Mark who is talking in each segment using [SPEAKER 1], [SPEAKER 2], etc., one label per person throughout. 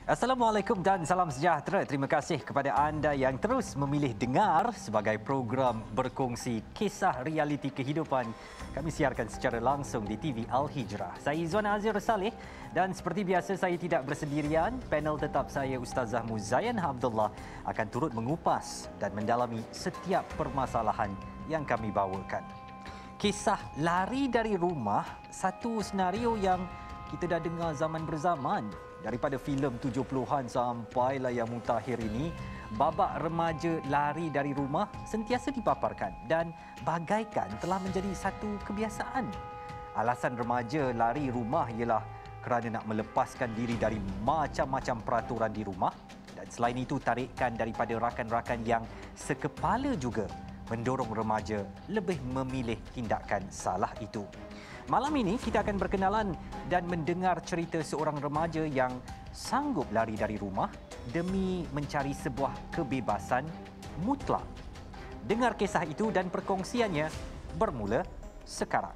[SPEAKER 1] Assalamualaikum dan salam sejahtera. Terima kasih kepada anda yang terus memilih dengar sebagai program berkongsi kisah realiti kehidupan. Kami siarkan secara langsung di TV Al-Hijrah. Saya Izwan Azir Saleh dan seperti biasa saya tidak bersendirian. Panel tetap saya Ustazah Muzayyan Abdullah akan turut mengupas dan mendalami setiap permasalahan yang kami bawakan. Kisah lari dari rumah, satu senario yang kita dah dengar zaman berzaman. Daripada filem 70-an sampailah yang mutakhir ini, babak remaja lari dari rumah sentiasa dipaparkan dan bagaikan telah menjadi satu kebiasaan. Alasan remaja lari rumah ialah kerana nak melepaskan diri dari macam-macam peraturan di rumah, dan selain itu tarikan daripada rakan-rakan yang sekepala juga mendorong remaja lebih memilih tindakan salah itu. Malam ini kita akan berkenalan dan mendengar cerita seorang remaja yang sanggup lari dari rumah demi mencari sebuah kebebasan mutlak. Dengar kisah itu dan perkongsiannya bermula sekarang.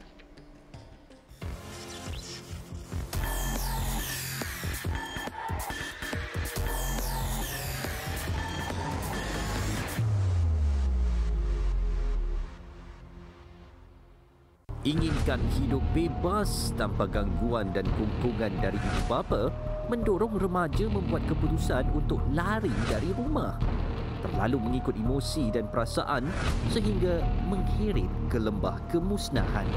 [SPEAKER 2] Inginkan hidup bebas tanpa gangguan dan kungkungan dari ibu bapa mendorong remaja membuat keputusan untuk lari dari rumah. Terlalu mengikut emosi dan perasaan sehingga mengheret ke lembah kemusnahan.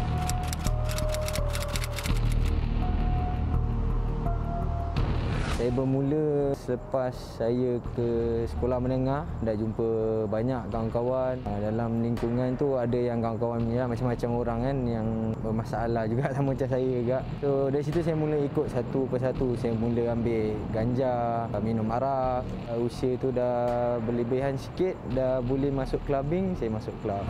[SPEAKER 3] Saya bermula selepas saya ke sekolah menengah, dah jumpa banyak kawan-kawan. Dalam lingkungan tu ada yang kawan-kawan ni lah, macam-macam orang kan yang bermasalah juga sama macam saya juga. So dari situ saya mula ikut satu persatu. Saya mula ambil ganja, minum arak. Usia tu dah berlebihan sikit, dah boleh masuk clubbing, saya masuk club.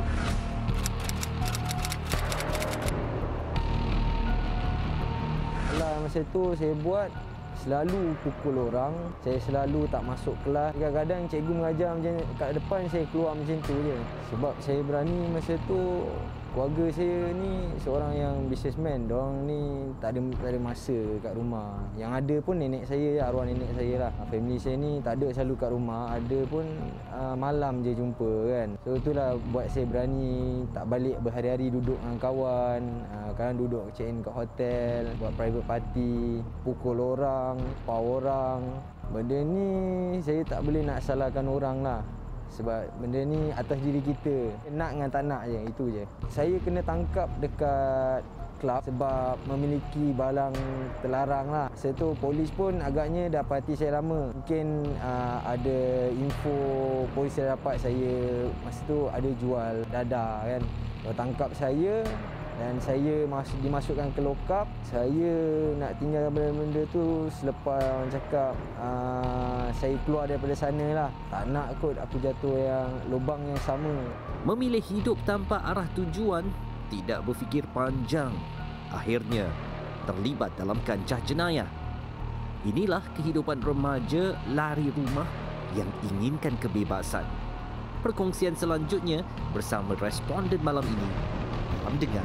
[SPEAKER 3] Masa tu saya buat selalu pukul orang, saya selalu tak masuk kelas. Kadang-kadang cikgu mengajar macam kat depan, saya keluar macam tu je. Sebab saya berani masa tu, keluarga saya ni seorang yang businessman. Diorang ni tak ada masa kat rumah. Yang ada pun nenek saya, arwah nenek saya lah. Family saya ni tak ada selalu kat rumah, ada pun malam je jumpa kan. So itulah buat saya berani tak balik berhari-hari duduk dengan kawan. Kadang duduk check in kat hotel, buat private party, pukul orang, pau orang. Benda ni saya tak boleh nak salahkan orang lah. Sebab benda ni atas diri kita. Nak dengan tak nak je, itu je. Saya kena tangkap dekat kelab sebab memiliki barang terlarang lah. Masa tu polis pun agaknya dah parti saya lama. Mungkin ada info polis saya dapat saya masa tu ada jual dadah kan. Dia tangkap saya dan saya dimasukkan ke lokap. Saya nak tinggal benda-benda tu selepas orang cakap saya keluar daripada sana lah. Tak nak kot aku jatuh yang lubang yang sama.
[SPEAKER 2] Memilih hidup tanpa arah tujuan, tidak berfikir panjang, akhirnya terlibat dalam kancah jenayah. Inilah kehidupan remaja lari rumah yang inginkan kebebasan. Perkongsian selanjutnya bersama responden malam ini. Salam dengar.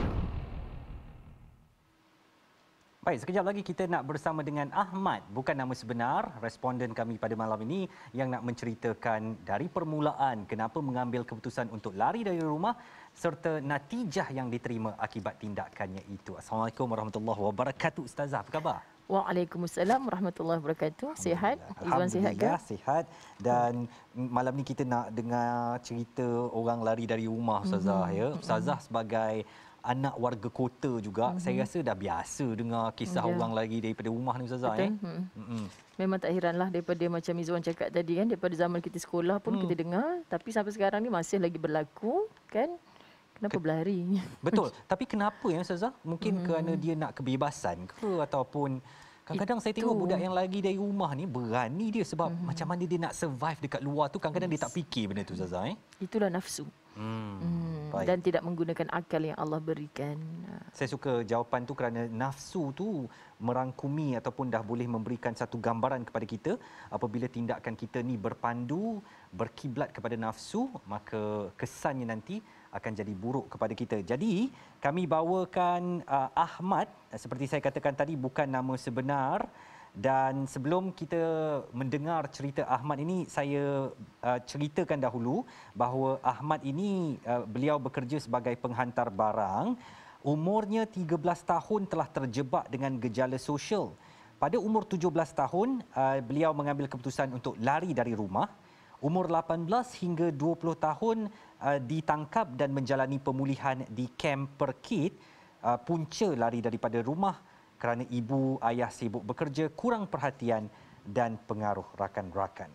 [SPEAKER 1] Baik, sekejap lagi kita nak bersama dengan Ahmad, bukan nama sebenar, responden kami pada malam ini yang nak menceritakan dari permulaan kenapa mengambil keputusan untuk lari dari rumah serta natijah yang diterima akibat tindakannya itu. Assalamualaikum warahmatullahi wabarakatuh. Ustazah, apa khabar?
[SPEAKER 4] Waalaikumsalam warahmatullahi wabarakatuh. Sihat? Izwan sihat ke?
[SPEAKER 1] Sihat. Dan malam ni kita nak dengar cerita orang lari dari rumah, Ustazah. Ya, Ustazah sebagai anak warga kota juga, saya rasa dah biasa dengar kisah orang lari daripada rumah ni, Ustazah.
[SPEAKER 4] Betul. Memang tak heranlah daripada macam Izwan cakap tadi kan, daripada zaman kita sekolah pun kita dengar, tapi sampai sekarang ni masih lagi berlaku kan. Kenapa berlari?
[SPEAKER 1] Betul. Tapi kenapa ya, Ustazah? Mungkin kerana dia nak kebebasan ke, ataupun kadang-kadang saya tengok budak yang lari dari rumah ni berani dia sebab macam mana dia nak survive dekat luar tu, kadang-kadang dia tak fikir benda tu, Ustazah.
[SPEAKER 4] Itulah nafsu. Dan tidak menggunakan akal yang Allah berikan.
[SPEAKER 1] Saya suka jawapan tu kerana nafsu tu merangkumi ataupun dah boleh memberikan satu gambaran kepada kita. Apabila tindakan kita ni berpandu, berkiblat kepada nafsu, maka kesannya nanti akan jadi buruk kepada kita. Jadi, kami bawakan Ahmad, seperti saya katakan tadi, bukan nama sebenar, Dan sebelum kita mendengar cerita Ahmad ini, saya ceritakan dahulu bahawa Ahmad ini beliau bekerja sebagai penghantar barang. Umurnya 13 tahun telah terjebak dengan gejala sosial. Pada umur 17 tahun, beliau mengambil keputusan untuk lari dari rumah. Umur 18 hingga 20 tahun ditangkap dan menjalani pemulihan di Kamp Perkit. Punca lari daripada rumah kerana ibu ayah sibuk bekerja, kurang perhatian dan pengaruh rakan-rakan.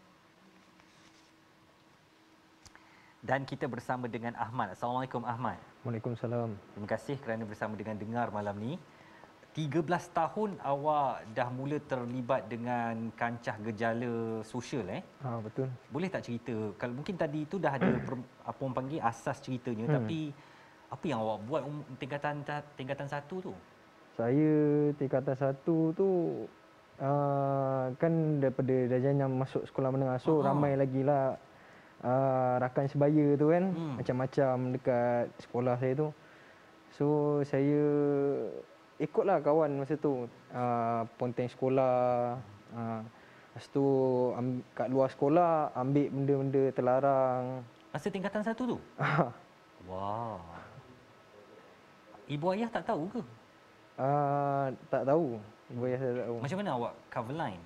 [SPEAKER 1] Dan kita bersama dengan Ahmad. Assalamualaikum Ahmad.
[SPEAKER 3] Waalaikumsalam.
[SPEAKER 1] Terima kasih kerana bersama dengan dengar malam ni. 13 tahun awak dah mula terlibat dengan kancah gejala sosial
[SPEAKER 3] Betul.
[SPEAKER 1] Boleh tak cerita? Kalau mungkin tadi itu dah ada apa orang panggil asas ceritanya, tapi apa yang awak buat tingkatan 1 tu?
[SPEAKER 3] Saya tingkatan 1 tu kan daripada darjah yang masuk sekolah menengah, so ramai lagi lah rakan sebaya tu kan, macam-macam dekat sekolah saya tu. So saya ikutlah kawan masa tu, ponteng sekolah, lepas tu kat luar sekolah ambil benda-benda terlarang.
[SPEAKER 1] Masa tingkatan 1 tu? Wah. Ibu ayah tak tahu ke?
[SPEAKER 3] Tak tahu. Ibu ayah saya tak tahu.
[SPEAKER 1] Macam mana awak cover line?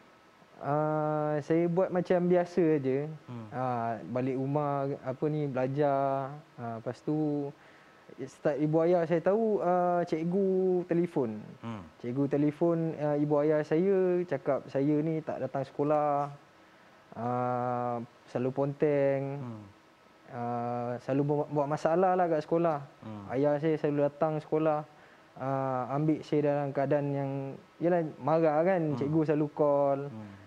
[SPEAKER 3] Saya buat macam biasa aja. Balik rumah belajar. Lepas tu start ibu ayah saya tahu, cikgu telefon. Cikgu telefon ibu ayah saya cakap saya ni tak datang sekolah. Selalu ponteng. Selalu buat masalah lah kat sekolah. Ayah saya selalu datang sekolah, ambil saya dalam keadaan yang yalah marah kan. Cikgu selalu call,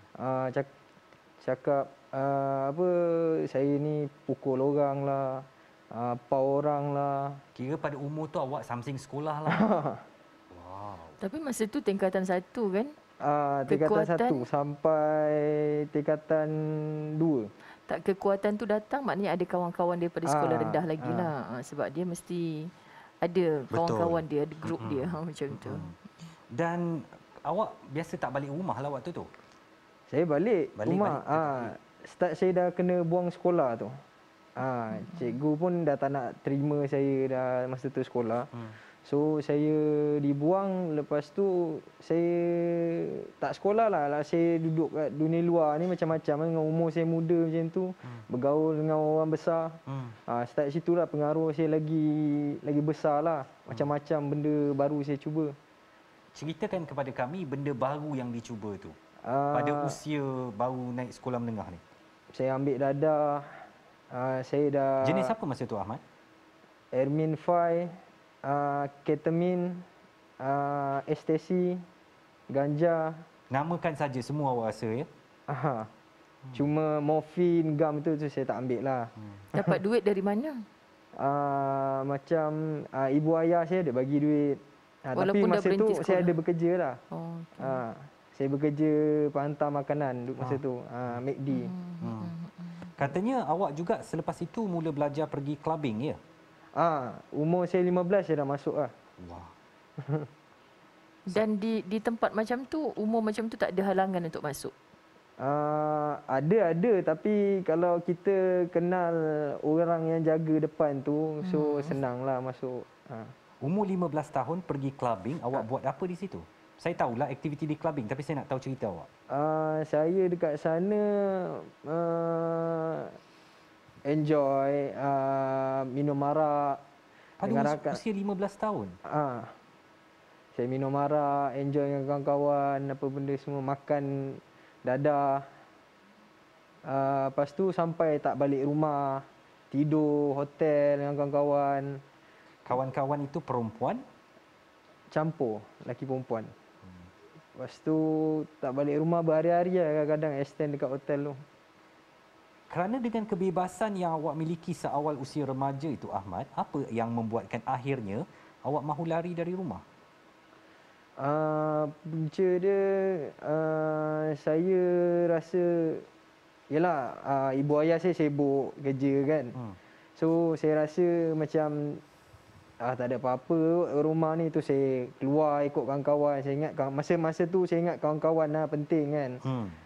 [SPEAKER 3] cakap saya ni pukul orang lah, pau orang lah.
[SPEAKER 1] Kira pada umur tu awak samsing sekolah lah. Wow.
[SPEAKER 4] Tapi masa tu tingkatan 1 kan?
[SPEAKER 3] Tingkatan 1 sampai tingkatan 2.
[SPEAKER 4] Tak, kekuatan tu datang maknanya ada kawan-kawan daripada sekolah rendah lagi lah. Sebab dia mesti ada kawan-kawan dia, ada grup dia macam tu.
[SPEAKER 1] Dan awak biasa tak balik rumah lah waktu tu?
[SPEAKER 3] Saya balik rumah. Start saya dah kena buang sekolah tu. Cikgu pun dah tak nak terima saya dah masa tu sekolah. So saya dibuang, lepas tu saya tak sekolah lah. Saya duduk kat dunia luar ni macam-macam dengan umur saya muda macam tu. Bergaul dengan orang besar. Start situ lah pengaruh saya lagi besar lah. Macam-macam benda baru saya cuba.
[SPEAKER 1] Ceritakan kepada kami benda baru yang dicuba tu. Pada usia baru naik sekolah menengah ni.
[SPEAKER 3] Saya ambil dadah. Saya dah...
[SPEAKER 1] Jenis apa masa tu Ahmad?
[SPEAKER 3] Ermin 5. Ketamin, ekstasi, ganja.
[SPEAKER 1] Namakan saja semua awak rasa ya?
[SPEAKER 3] Cuma morfin, gam tu saya tak ambil lah.
[SPEAKER 4] Dapat duit dari mana?
[SPEAKER 3] Macam ibu ayah saya ada bagi duit. Tapi masa tu saya ada bekerja lah. Saya bekerja penghantar makanan masa tu, McD.
[SPEAKER 1] Katanya awak juga selepas itu mula belajar pergi clubbing ya?
[SPEAKER 3] Umur saya 15 saya dah masuk lah.
[SPEAKER 1] Wah.
[SPEAKER 4] Dan di tempat macam tu, umur macam tu tak ada halangan untuk masuk?
[SPEAKER 3] Ada, tapi kalau kita kenal orang yang jaga depan tu, so senang lah masuk.
[SPEAKER 1] Umur 15 tahun pergi clubbing, awak buat apa di situ? Saya tahulah aktiviti di clubbing, tapi saya nak tahu cerita awak.
[SPEAKER 3] Saya dekat sana enjoy, minum arak.
[SPEAKER 1] Pada usia 15 tahun?
[SPEAKER 3] Saya minum arak, enjoy dengan kawan-kawan, apa benda semua, makan dadah. Lepas tu sampai tak balik rumah, tidur hotel dengan kawan-kawan.
[SPEAKER 1] Kawan-kawan itu perempuan?
[SPEAKER 3] Campur, lelaki perempuan. Lepas tu tak balik rumah berhari-hari lah, kadang-kadang extend dekat hotel tu.
[SPEAKER 1] Kerana dengan kebebasan yang awak miliki seawal usia remaja itu Ahmad, apa yang membuatkan akhirnya awak mahu lari dari rumah?
[SPEAKER 3] Punca dia, saya rasa, yelah, ibu ayah saya sibuk kerja kan. So saya rasa macam Tak ada apa-apa rumah ni tu, saya keluar ikut kawan-kawan. Saya ingat masa-masa tu saya ingat kawan-kawan lah penting kan.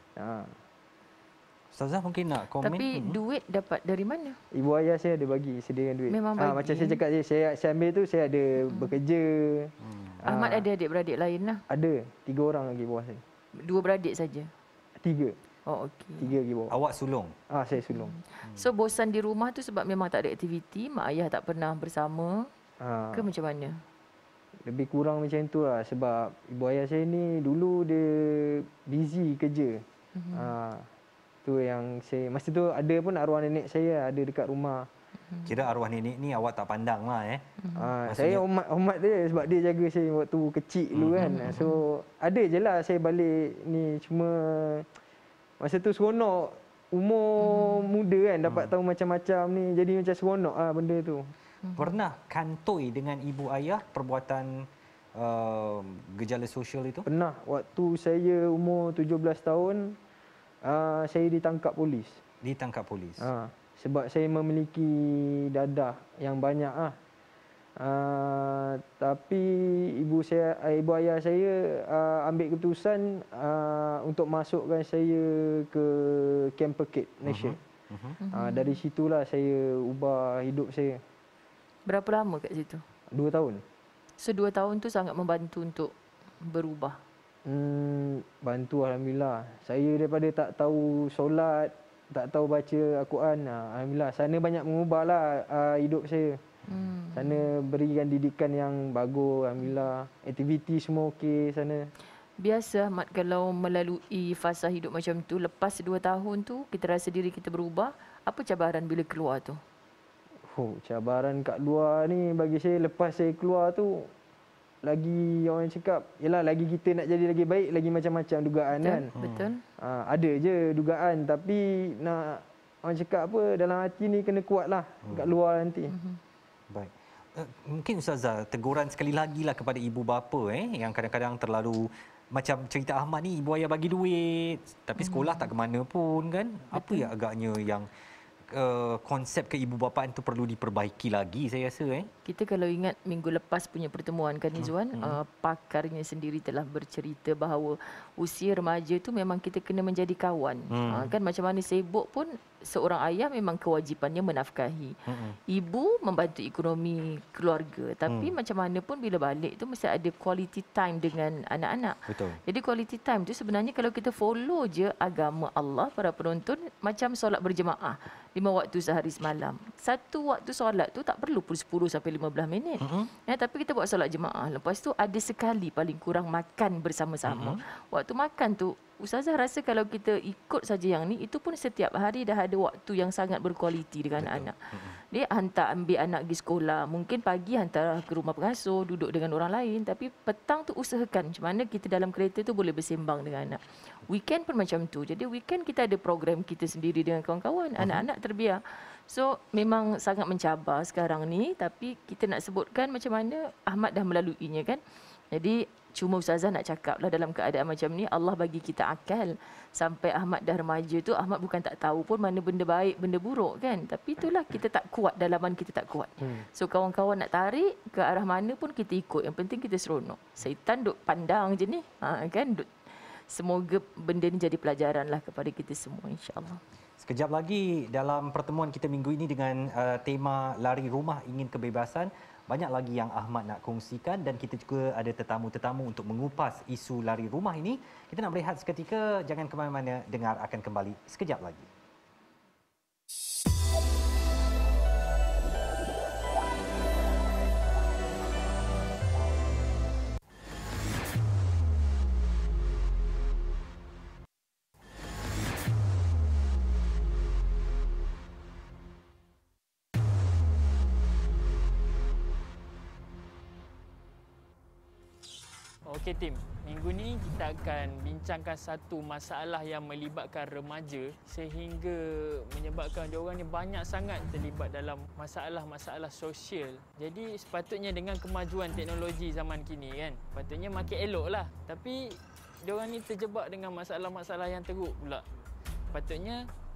[SPEAKER 1] Ustazah mungkin nak komen.
[SPEAKER 4] Tapi duit dapat dari mana?
[SPEAKER 3] Ibu ayah saya ada bagi, sediakan duit.
[SPEAKER 4] Memang bagi.
[SPEAKER 3] Macam saya cakap je, saya ambil tu saya ada bekerja.
[SPEAKER 4] Ahmad ada adik-beradik lain lah?
[SPEAKER 3] Ada 3 orang lagi bawah saya.
[SPEAKER 4] 2 beradik saja?
[SPEAKER 3] 3.
[SPEAKER 4] Oh, okey.
[SPEAKER 3] 3 lagi bawah.
[SPEAKER 1] Awak sulung?
[SPEAKER 3] Saya sulung.
[SPEAKER 4] So bosan di rumah tu sebab memang tak ada aktiviti, mak ayah tak pernah bersama ke macam mana?
[SPEAKER 3] Lebih kurang macam tu lah, sebab ibu ayah saya ni dulu dia busy kerja. Tu yang saya, masa tu ada pun arwah nenek saya ada dekat rumah.
[SPEAKER 1] Kira arwah nenek ni awak tak pandang lah
[SPEAKER 3] Saya hormat dia sebab dia jaga saya waktu kecil dulu kan. So ada je lah saya balik ni, cuma masa tu seronok, umur muda kan, dapat tahu macam-macam ni, jadi macam seronok lah benda tu.
[SPEAKER 1] Pernah kantoi dengan ibu ayah perbuatan gejala sosial itu?
[SPEAKER 3] Pernah, waktu saya umur 17 tahun, saya ditangkap polis.
[SPEAKER 1] Ditangkap polis?
[SPEAKER 3] Sebab saya memiliki dadah yang banyak lah. Tapi ibu ayah saya ambil keputusan untuk masukkan saya ke Camp Pekit, Malaysia. Dari situlah saya ubah hidup saya.
[SPEAKER 4] Berapa lama kat situ?
[SPEAKER 3] 2 tahun.
[SPEAKER 4] So 2 tahun tu sangat membantu untuk berubah?
[SPEAKER 3] Bantu Alhamdulillah. Saya daripada tak tahu solat, tak tahu baca Al-Quran, Alhamdulillah sana banyak mengubahlah hidup saya. Sana berikan didikan yang bagus, Alhamdulillah. Aktiviti semua okey sana.
[SPEAKER 4] Biasa Ahmad kalau melalui fasa hidup macam tu, lepas 2 tahun tu kita rasa diri kita berubah, apa cabaran bila keluar tu?
[SPEAKER 3] Cabaran kat luar ni bagi saya, lepas saya keluar tu, lagi orang cakap, yelah lagi kita nak jadi lagi baik, lagi macam-macam dugaan.
[SPEAKER 4] Betul,
[SPEAKER 3] kan.
[SPEAKER 4] Betul.
[SPEAKER 3] Ada je dugaan, tapi nak orang cakap apa, dalam hati ni kena kuat lah kat luar nanti.
[SPEAKER 1] Baik. Mungkin Ustazah, teguran sekali lagi lah kepada ibu bapa yang kadang-kadang terlalu, macam cerita Ahmad ni, ibu ayah bagi duit tapi sekolah tak ke mana pun kan. Apa ya agaknya yang konsep keibubapaan tu perlu diperbaiki lagi, saya rasa.
[SPEAKER 4] Kita kalau ingat minggu lepas punya pertemuan kan Izwan, pakarnya sendiri telah bercerita bahawa usia remaja tu memang kita kena menjadi kawan. Kan macam mana sibuk pun seorang ayah memang kewajipannya menafkahi. Ibu membantu ekonomi keluarga, tapi macam mana pun bila balik tu mesti ada quality time dengan anak-anak.
[SPEAKER 1] Betul.
[SPEAKER 4] Jadi quality time tu sebenarnya kalau kita follow je agama Allah, para penonton, macam solat berjemaah 5 waktu sehari semalam. Satu waktu solat tu tak perlu 10 sampai 15 minit. Tapi kita buat solat jemaah. Lepas tu ada sekali paling kurang makan bersama-sama. Waktu makan tu Ustazah rasa kalau kita ikut saja yang ni, itu pun setiap hari dah ada waktu yang sangat berkualiti dengan anak. Dia hantar ambil anak pergi sekolah, mungkin pagi hantar ke rumah pengasuh, duduk dengan orang lain, tapi petang tu usahakan macam mana kita dalam kereta tu boleh bersembang dengan anak. Weekend pun macam tu. Jadi weekend kita ada program kita sendiri dengan kawan-kawan, anak-anak terbiar. So memang sangat mencabar sekarang ni, tapi kita nak sebutkan macam mana Ahmad dah melaluinya kan. Jadi cuma Ustazah nak cakap lah, dalam keadaan macam ni Allah bagi kita akal. Sampai Ahmad dah remaja tu, Ahmad bukan tak tahu pun mana benda baik, benda buruk kan. Tapi itulah, kita tak kuat, dalaman kita tak kuat. So kawan-kawan nak tarik ke arah mana pun kita ikut. Yang penting kita seronok. Syaitan duk pandang je ni, kan. Semoga benda ni jadi pelajaran lah kepada kita semua, insya-Allah.
[SPEAKER 1] Sekejap lagi dalam pertemuan kita minggu ini dengan tema Lari Rumah Ingin Kebebasan, banyak lagi yang Ahmad nak kongsikan dan kita juga ada tetamu-tetamu untuk mengupas isu lari rumah ini. Kita nak berehat seketika, jangan ke mana-mana, dengar akan kembali sekejap lagi.
[SPEAKER 5] Okey tim, minggu ni kita akan bincangkan satu masalah yang melibatkan remaja sehingga menyebabkan diorang ni banyak sangat terlibat dalam masalah-masalah sosial. Jadi sepatutnya dengan kemajuan teknologi zaman kini kan, patutnya makin elok lah. Tapi diorang ni terjebak dengan masalah-masalah yang teruk pula. Patutnya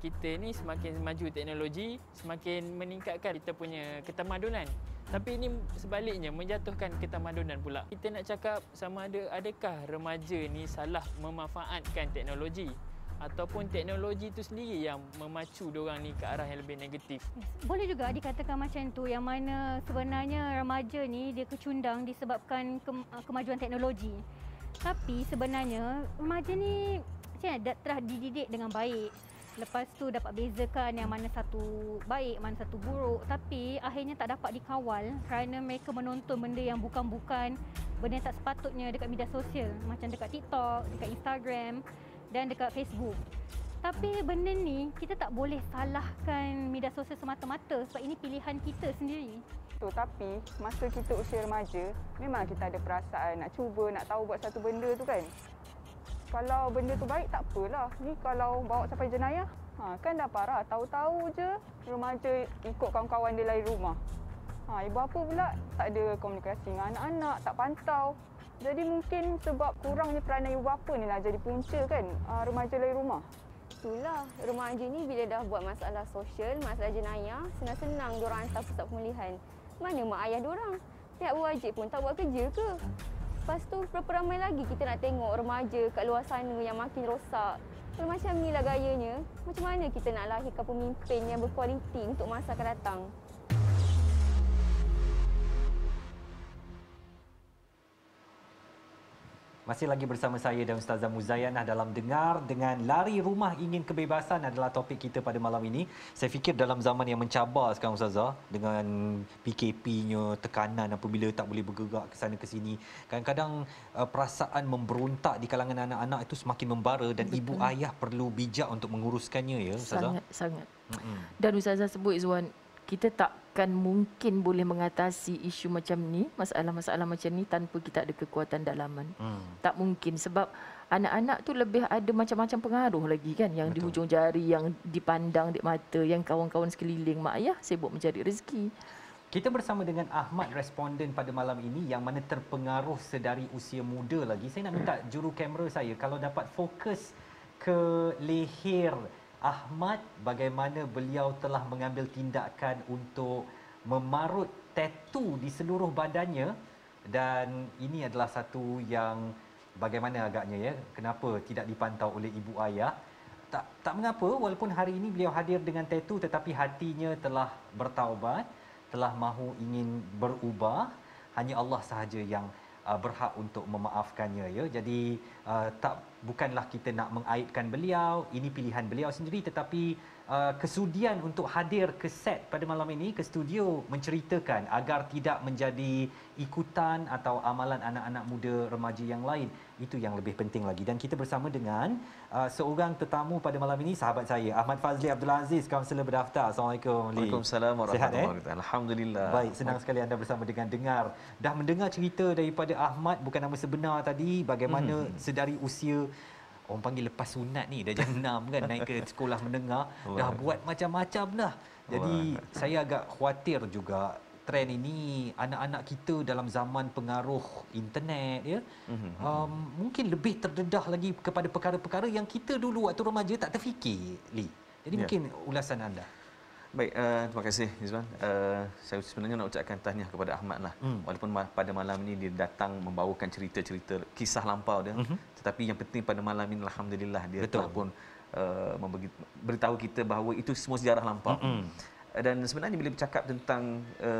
[SPEAKER 5] kita ni semakin maju teknologi, semakin meningkatkan kita punya ketamadunan. Tapi ini sebaliknya menjatuhkan ketamadunan pula. Kita nak cakap sama ada adakah remaja ni salah memanfaatkan teknologi ataupun teknologi itu sendiri yang memacu diorang ni ke arah yang lebih negatif.
[SPEAKER 6] Boleh juga dikatakan macam tu, yang mana sebenarnya remaja ni dia kecundang disebabkan kemajuan teknologi. Tapi sebenarnya remaja ni telah dididik dengan baik. Lepas tu dapat bezakan yang mana satu baik, mana satu buruk. Tapi akhirnya tak dapat dikawal kerana mereka menonton benda yang bukan-bukan, benda yang tak sepatutnya dekat media sosial. Macam dekat TikTok, dekat Instagram dan dekat Facebook. Tapi benda ni kita tak boleh salahkan media sosial semata-mata sebab ini pilihan kita sendiri.
[SPEAKER 7] Tapi masa kita usia remaja, memang kita ada perasaan nak cuba, nak tahu buat satu benda tu kan. Kalau benda tu baik tak apalah. Ni kalau bawa sampai jenayah, kan dah parah. Tahu-tahu je remaja ikut kawan-kawan dia lari rumah. Ibu bapa pula tak ada komunikasi dengan anak-anak, tak pantau. Jadi mungkin sebab kurangnya peranan ibu bapa ni lah jadi punca kan remaja lari rumah.
[SPEAKER 8] Itulah, remaja ni bila dah buat masalah sosial, masalah jenayah, senang-senang diorang hantar pusat pemulihan. Mana mak ayah diorang? Pihak berwajib pun tak buat kerja ke? Lepas tu berapa ramai lagi kita nak tengok remaja kat luar sana yang makin rosak. Kalau macam inilah gayanya, macam mana kita nak lahirkan pemimpin yang berkualiti untuk masa akan datang?
[SPEAKER 1] Masih lagi bersama saya dan Ustazah Muzaiyanah dalam Dengar dengan Lari Rumah Ingin Kebebasan adalah topik kita pada malam ini. Saya fikir dalam zaman yang mencabar sekarang Ustazah, dengan PKP-nya, tekanan apabila tak boleh bergerak ke sana ke sini, kadang-kadang perasaan memberontak di kalangan anak-anak itu semakin membara dan betul, ibu ayah perlu bijak untuk menguruskannya, ya Ustazah?
[SPEAKER 4] Sangat. Dan Ustazah sebut, Izwan, kita takkan mungkin boleh mengatasi isu macam ni, masalah-masalah macam ni tanpa kita ada kekuatan dalaman. Tak mungkin sebab anak-anak tu lebih ada macam-macam pengaruh lagi kan, yang betul, di hujung jari, yang dipandang di mata, yang kawan-kawan sekeliling. Mak ayah sibuk mencari rezeki.
[SPEAKER 1] Kita bersama dengan Ahmad, responden pada malam ini yang mana terpengaruh sedari usia muda lagi. Saya nak minta juru kamera saya kalau dapat fokus ke leher Ahmad, bagaimana beliau telah mengambil tindakan untuk memarut tatu di seluruh badannya, dan ini adalah satu yang bagaimana agaknya, ya, kenapa tidak dipantau oleh ibu ayah. Tak mengapa walaupun hari ini beliau hadir dengan tatu, tetapi hatinya telah bertaubat, telah mahu ingin berubah. Hanya Allah sahaja yang berhak untuk memaafkannya, ya. Jadi bukanlah kita nak mengaibkan beliau, ini pilihan beliau sendiri, tetapi kesudian untuk hadir ke set pada malam ini, ke studio, menceritakan agar tidak menjadi ikutan atau amalan anak-anak muda remaja yang lain, itu yang lebih penting lagi. Dan kita bersama dengan seorang tetamu pada malam ini, sahabat saya Ahmad Fazli Abdul Aziz, kaunselor berdaftar. Assalamualaikum.
[SPEAKER 9] Waalaikumsalam warahmatullahi wabarakatuh. Alhamdulillah.
[SPEAKER 1] Baik, senang sekali anda bersama dengan Dengar. Dah mendengar cerita daripada Ahmad, bukan nama sebenar tadi, bagaimana sedari usia, orang panggil lepas sunat ni, dah jam 6 kan, naik ke sekolah menengah, dah buat macam-macam dah. Jadi saya agak khawatir juga trend ini, anak-anak kita dalam zaman pengaruh internet, ya, mungkin lebih terdedah lagi kepada perkara-perkara yang kita dulu waktu remaja tak terfikir, Li. Jadi mungkin ulasan anda.
[SPEAKER 9] Baik, terima kasih Izwan. Saya sebenarnya nak ucapkan tahniah kepada Ahmad lah. Walaupun pada malam ini dia datang membawakan cerita-cerita kisah lampau dia, tetapi yang penting pada malam ini alhamdulillah dia telah pun beritahu kita bahawa itu semua sejarah lampau. Dan sebenarnya bila bercakap tentang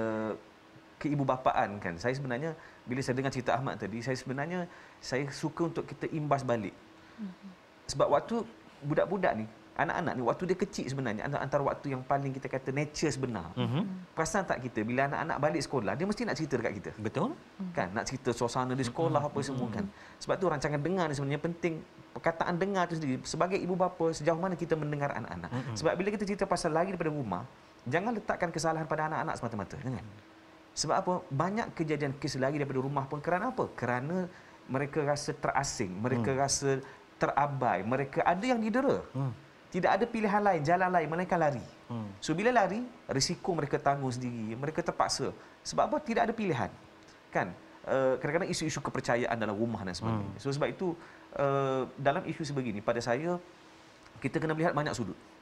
[SPEAKER 9] keibubapaan kan, saya sebenarnya bila saya dengar cerita Ahmad tadi, saya suka untuk kita imbas balik. Sebab waktu budak-budak ni, anak-anak ni, waktu dia kecil sebenarnya antara waktu yang paling kita kata nature sebenar. Perasan tak kita bila anak-anak balik sekolah, dia mesti nak cerita dekat kita.
[SPEAKER 1] Betul?
[SPEAKER 9] Kan, nak cerita suasana di sekolah apa semua kan. Sebab tu rancangan dengar ni sebenarnya penting. Perkataan dengar tu sendiri, sebagai ibu bapa, sejauh mana kita mendengar anak-anak. Sebab bila kita cerita pasal lari daripada rumah, jangan letakkan kesalahan pada anak-anak semata-mata. Jangan. Sebab apa? Banyak kejadian kes lari daripada rumah pun kerana apa? Kerana mereka rasa terasing, mereka rasa terabai, mereka ada yang didera. Tidak ada pilihan lain, jalan lain, mereka lari. So bila lari, risiko mereka tanggung sendiri, mereka terpaksa. Sebab apa? Tidak ada pilihan. Kan? Kadang-kadang isu-isu kepercayaan dalam rumah dan sebagainya. So sebab itu dalam isu sebegini, pada saya kita kena melihat banyak sudut.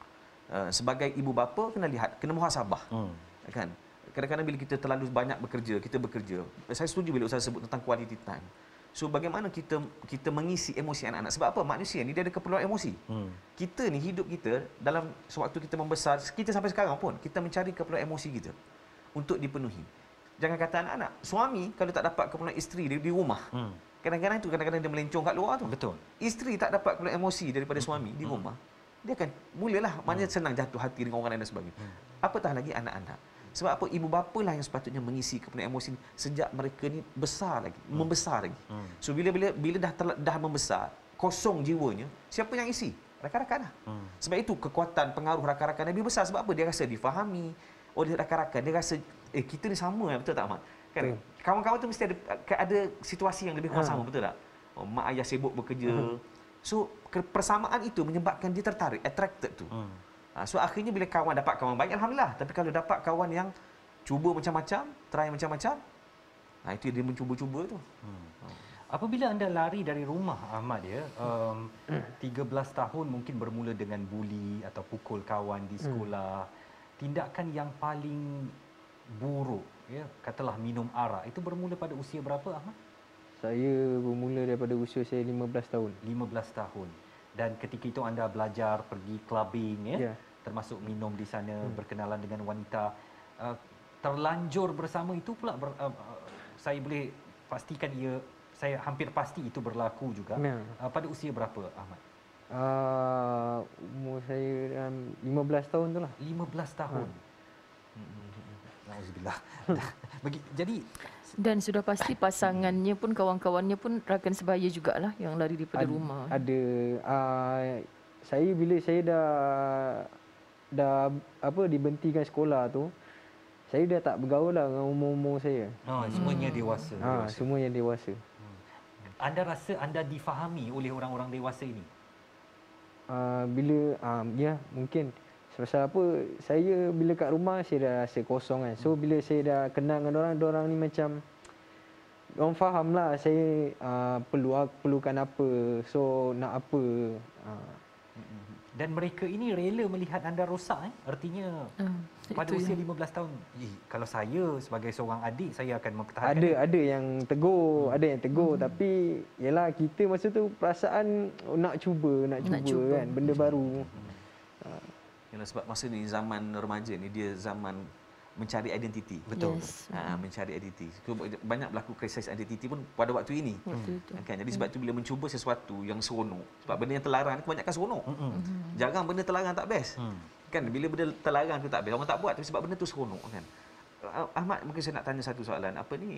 [SPEAKER 9] Sebagai ibu bapa kena lihat, kena muhasabah. Kan? Kadang-kadang bila kita terlalu banyak bekerja, kita bekerja. Saya setuju bila Ustaz sebut tentang quality time. So bagaimana kita mengisi emosi anak-anak? Sebab apa? Manusia ni dia ada keperluan emosi. Kita ni hidup kita dalam sewaktu kita membesar, kita sampai sekarang pun kita mencari keperluan emosi kita untuk dipenuhi. Jangan kata anak-anak, suami kalau tak dapat keperluan isteri di rumah, kadang-kadang dia melencong kat luar tu.
[SPEAKER 1] Betul.
[SPEAKER 9] Isteri tak dapat keperluan emosi daripada suami di rumah, dia akan mulalah maknanya senang jatuh hati dengan orang lain dan sebagainya. Apatah lagi anak-anak. Sebab apa? Ibu bapa lah yang sepatutnya mengisi keperluan emosi sejak mereka ni besar lagi, membesar lagi. So bila dah membesar, kosong jiwanya, siapa yang isi? Rakan-rakan lah. Sebab itu kekuatan pengaruh rakan-rakan lebih besar. Sebab apa? Dia rasa difahami oleh rakan-rakan. Dia rasa kita ni sama, betul tak Ahmad? Kan? Kawan-kawan tu mesti ada situasi yang lebih kurang sama, betul tak? Mak ayah sibuk bekerja. So persamaan itu menyebabkan dia tertarik, attracted tu. So akhirnya bila kawan dapat kawan baik, alhamdulillah. Tapi kalau dapat kawan yang cuba macam-macam, try macam-macam, itu dia mencuba-cuba tu.
[SPEAKER 1] Apabila anda lari dari rumah, Ahmad, 13 tahun mungkin bermula dengan buli atau pukul kawan di sekolah. Tindakan yang paling buruk, katalah minum arak, itu bermula pada usia berapa, Ahmad?
[SPEAKER 3] Saya bermula daripada usia saya 15 tahun.
[SPEAKER 1] 15 tahun. Dan ketika itu anda belajar pergi clubbing, termasuk minum di sana, berkenalan dengan wanita. Terlanjur bersama itu pula, saya boleh pastikan saya hampir pasti itu berlaku juga. Pada usia berapa, Ahmad?
[SPEAKER 3] Umur saya 15 tahun tu lah.
[SPEAKER 1] 15 tahun. Nauzubillah. Jadi
[SPEAKER 4] dan sudah pasti pasangannya pun, kawan-kawannya pun rakan sebaya jugalah yang lari daripada rumah.
[SPEAKER 3] Ada. Bila saya dah dibentikan sekolah tu, saya dah tak bergaul lah dengan umur-umur saya.
[SPEAKER 1] Semuanya dewasa.
[SPEAKER 3] Semuanya dewasa.
[SPEAKER 1] Anda rasa anda difahami oleh orang-orang dewasa ini?
[SPEAKER 3] Mungkin. Sebab apa, saya bila kat rumah saya dah rasa kosong kan. So bila saya dah kenal dengan orang ni macam orang faham lah saya perlukan apa, so nak apa.
[SPEAKER 1] Dan mereka ini rela melihat anda rosak, Artinya pada usia 15 tahun, kalau saya sebagai seorang adik, saya akan mempertahankan.
[SPEAKER 3] Ada yang tegur, tapi yalah kita masa tu perasaan nak cuba kan, benda baru.
[SPEAKER 9] Sebab masa ni zaman remaja ni dia zaman mencari identiti.
[SPEAKER 1] Betul.
[SPEAKER 9] Mencari identiti. Banyak berlaku krisis identiti pun pada waktu ini. Kan? Jadi sebab tu bila mencuba sesuatu yang seronok, sebab benda yang terlarang ni kebanyakan seronok. Jarang benda terlarang tak best. Kan bila benda terlarang tu tak best, orang tak buat tapi sebab benda tu seronok kan. Ahmad, mungkin saya nak tanya satu soalan.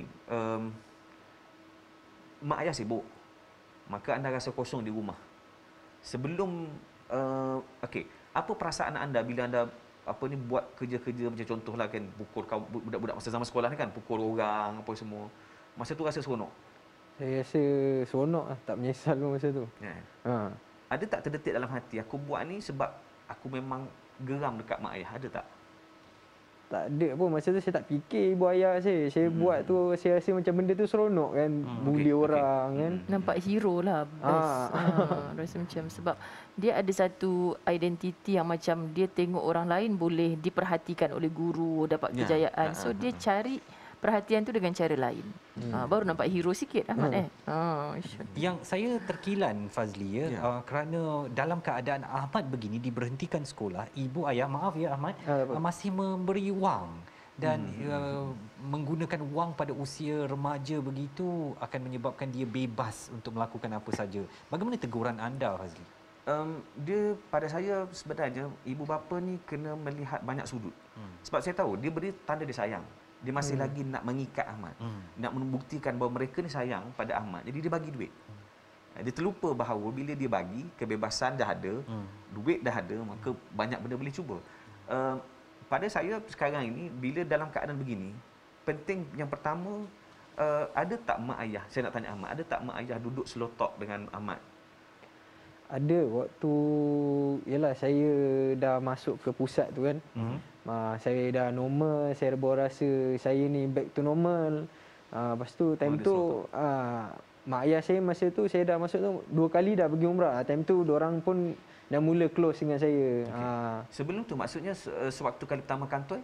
[SPEAKER 9] Mak ayah sibuk, maka anda rasa kosong di rumah. Sebelum apa perasaan anda bila anda buat kerja-kerja macam contohlah kan, pukul budak-budak masa zaman sekolah ni kan, pukul orang apa semua. Masa tu rasa seronok?
[SPEAKER 3] Saya rasa seronok lah, tak menyesal pun masa tu.
[SPEAKER 9] Ada tak terdetik dalam hati, aku buat ni sebab aku memang geram dekat mak ayah, ada tak?
[SPEAKER 3] Tak ada pun, masa tu saya tak fikir ibu ayah saya. Saya buat tu, saya rasa macam benda tu seronok kan, bully orang kan.
[SPEAKER 4] Nampak hero lah, best. Rasa macam sebab dia ada satu identiti yang macam dia tengok orang lain boleh diperhatikan oleh guru, dapat kejayaan. So dia cari perhatian tu dengan cara lain. Baru nampak hero sikit Ahmad
[SPEAKER 1] Yang saya terkilan Fazli kerana dalam keadaan Ahmad begini diberhentikan sekolah, ibu ayah, maaf ya Ahmad, masih memberi wang dan menggunakan wang pada usia remaja begitu akan menyebabkan dia bebas untuk melakukan apa saja. Bagaimana teguran anda, Fazli?
[SPEAKER 9] Dia pada saya sebenarnya ibu bapa ni kena melihat banyak sudut. Sebab saya tahu dia beri tanda dia sayang. Dia masih lagi nak mengikat Ahmad. Nak membuktikan bahawa mereka ni sayang pada Ahmad. Jadi dia bagi duit. Dia terlupa bahawa bila dia bagi, kebebasan dah ada, duit dah ada, maka banyak benda boleh cuba. Pada saya sekarang ini, bila dalam keadaan begini, penting yang pertama, ada tak mak ayah, saya nak tanya Ahmad, ada tak mak ayah duduk slow talk dengan Ahmad?
[SPEAKER 3] Ada, waktu yalah saya dah masuk ke pusat tu kan. Saya dah normal, saya baru rasa saya ni back to normal. Lepas tu time tu mak ayah saya masa tu saya dah masuk tu 2 kali dah pergi umrah. Time tu diorang pun dah mula close dengan saya.
[SPEAKER 9] Sebelum tu maksudnya sewaktu kali pertama kantoi,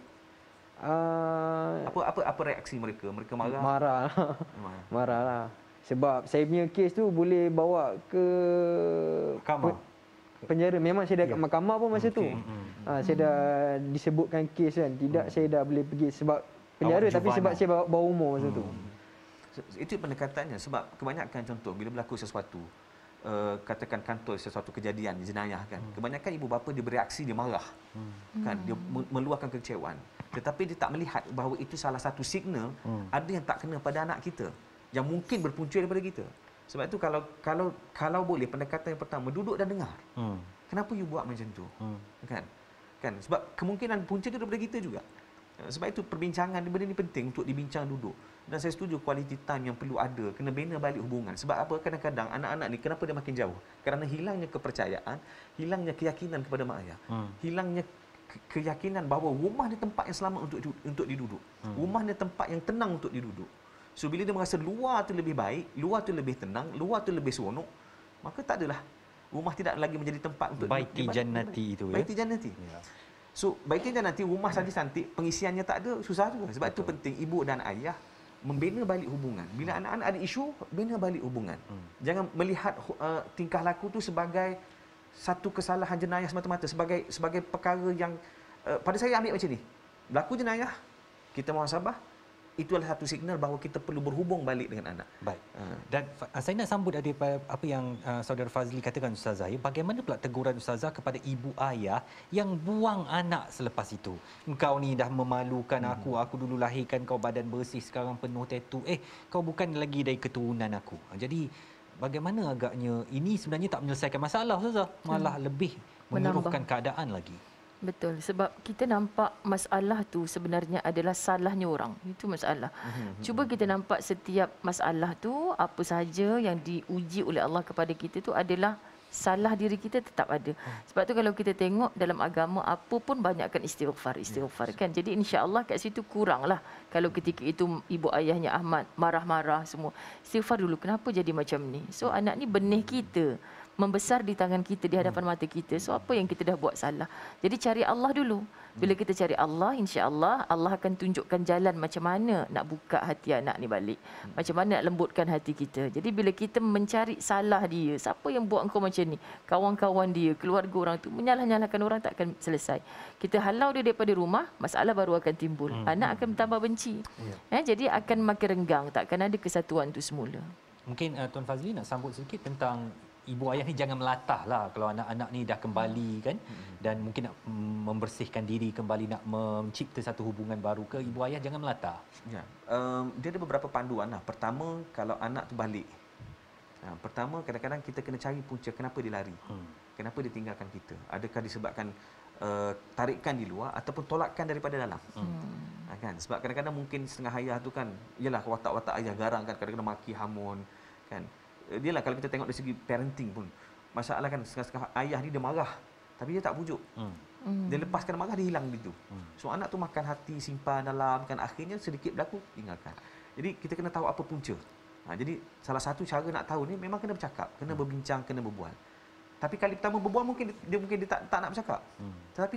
[SPEAKER 9] apa reaksi mereka? Mereka marah?
[SPEAKER 3] Marah. Marah lah. Sebab saya punya kes tu boleh bawa ke
[SPEAKER 1] Mahkamah.
[SPEAKER 3] penjara. Memang saya dah kat mahkamah pun masa tu. Saya dah disebutkan kes kan. Tidak saya dah boleh pergi sebab penjara tapi sebab saya bawah umur masa tu.
[SPEAKER 9] Itu pendekatannya sebab kebanyakan contoh bila berlaku sesuatu katakan kantoi sesuatu kejadian jenayah kan, kebanyakan ibu bapa dia bereaksi, dia marah kan, dia meluahkan kekecewaan, tetapi dia tak melihat bahawa itu salah satu signal ada yang tak kena pada anak kita yang mungkin berpunca daripada kita. Sebab itu kalau boleh pendekatan yang pertama duduk dan dengar. Kenapa you buat macam tu? Kan sebab kemungkinan punca itu daripada kita juga. Sebab itu perbincangan benda ni penting untuk dibincang duduk. Dan saya setuju quality time yang perlu ada, kena bina balik hubungan. Sebab apa? Kadang-kadang anak-anak ni kenapa dia makin jauh? Kerana hilangnya kepercayaan, hilangnya keyakinan kepada mak ayah. Hilangnya keyakinan bahawa rumah ni tempat yang selamat untuk diduduk. Rumah ni tempat yang tenang untuk diduduk. So bila dia merasa luar tu lebih baik, luar tu lebih tenang, luar tu lebih seronok, maka tak adalah rumah tidak lagi menjadi tempat untuk
[SPEAKER 1] Baiti jannati itu ya.
[SPEAKER 9] Baiti jannati. So baiti jannati, rumah saja cantik, pengisiannya tak ada, susah juga. Sebab itu penting ibu dan ayah membina balik hubungan. Bila anak-anak ada isu, bina balik hubungan. Jangan melihat tingkah laku tu sebagai satu kesalahan jenayah semata-mata, sebagai perkara yang pada saya ambil macam ni. Berlaku jenayah, kita muhasabah, itu adalah satu signal bahawa kita perlu berhubung balik dengan anak.
[SPEAKER 1] Baik. Dan saya nak sambut daripada apa yang saudara Fazli katakan Ustazah. Bagaimana pula teguran Ustazah kepada ibu ayah yang buang anak selepas itu? Engkau ni dah memalukan aku dulu lahirkan kau badan bersih, sekarang penuh tattoo. Kau bukan lagi dari keturunan aku. Jadi bagaimana agaknya ini sebenarnya tak menyelesaikan masalah Ustazah, malah lebih mengeruhkan keadaan lagi.
[SPEAKER 4] Betul, sebab kita nampak masalah tu sebenarnya adalah salahnya orang. Itu masalah. Cuba kita nampak setiap masalah tu, apa sahaja yang diuji oleh Allah kepada kita tu adalah salah diri kita tetap ada. Sebab tu kalau kita tengok dalam agama apa pun banyakkan istighfar kan. Jadi insya-Allah kat situ kuranglah kalau ketika itu ibu ayahnya Ahmad marah-marah semua. Istighfar dulu, kenapa jadi macam ni? So anak ni benih kita, membesar di tangan kita, di hadapan mata kita. So apa yang kita dah buat salah? Jadi cari Allah dulu. Bila kita cari Allah, insya-Allah Allah akan tunjukkan jalan macam mana nak buka hati anak ni balik. Macam mana nak lembutkan hati kita. Jadi bila kita mencari salah dia, siapa yang buat engkau macam ni? Kawan-kawan dia, keluarga orang tu, menyalah-nyalahkan orang tak akan selesai. Kita halau dia daripada rumah, masalah baru akan timbul. Anak akan tambah benci. Jadi akan makin renggang, takkan ada kesatuan tu semula.
[SPEAKER 1] Mungkin Tuan Fazli nak sambut sedikit tentang ibu ayah ni jangan melatah lah kalau anak-anak ni dah kembali kan, dan mungkin nak membersihkan diri kembali, nak mencipta satu hubungan baru ke, ibu ayah jangan melatah.
[SPEAKER 9] Ya, dia ada beberapa panduan lah. Pertama, kalau anak tu balik, pertama kadang-kadang kita kena cari punca kenapa dia lari, kenapa dia tinggalkan kita. Adakah disebabkan tarikan di luar ataupun tolakan daripada dalam. Kan, sebab kadang-kadang mungkin setengah ayah tu kan, yalah watak-watak ayah garang kan, kadang-kadang maki hamun kan. Dia lah kalau kita tengok dari segi parenting pun, masalah kan setengah-setengah ayah ni dia marah tapi dia tak pujuk. Dia lepaskan marah, dia hilang gitu. So anak tu makan hati, simpan dalam kan, akhirnya sedikit berlaku tinggalkan. Jadi kita kena tahu apa punca. Jadi salah satu cara nak tahu ni memang kena bercakap, kena berbincang, kena berbual. Tapi kali pertama berbual mungkin dia tak nak bercakap. Tetapi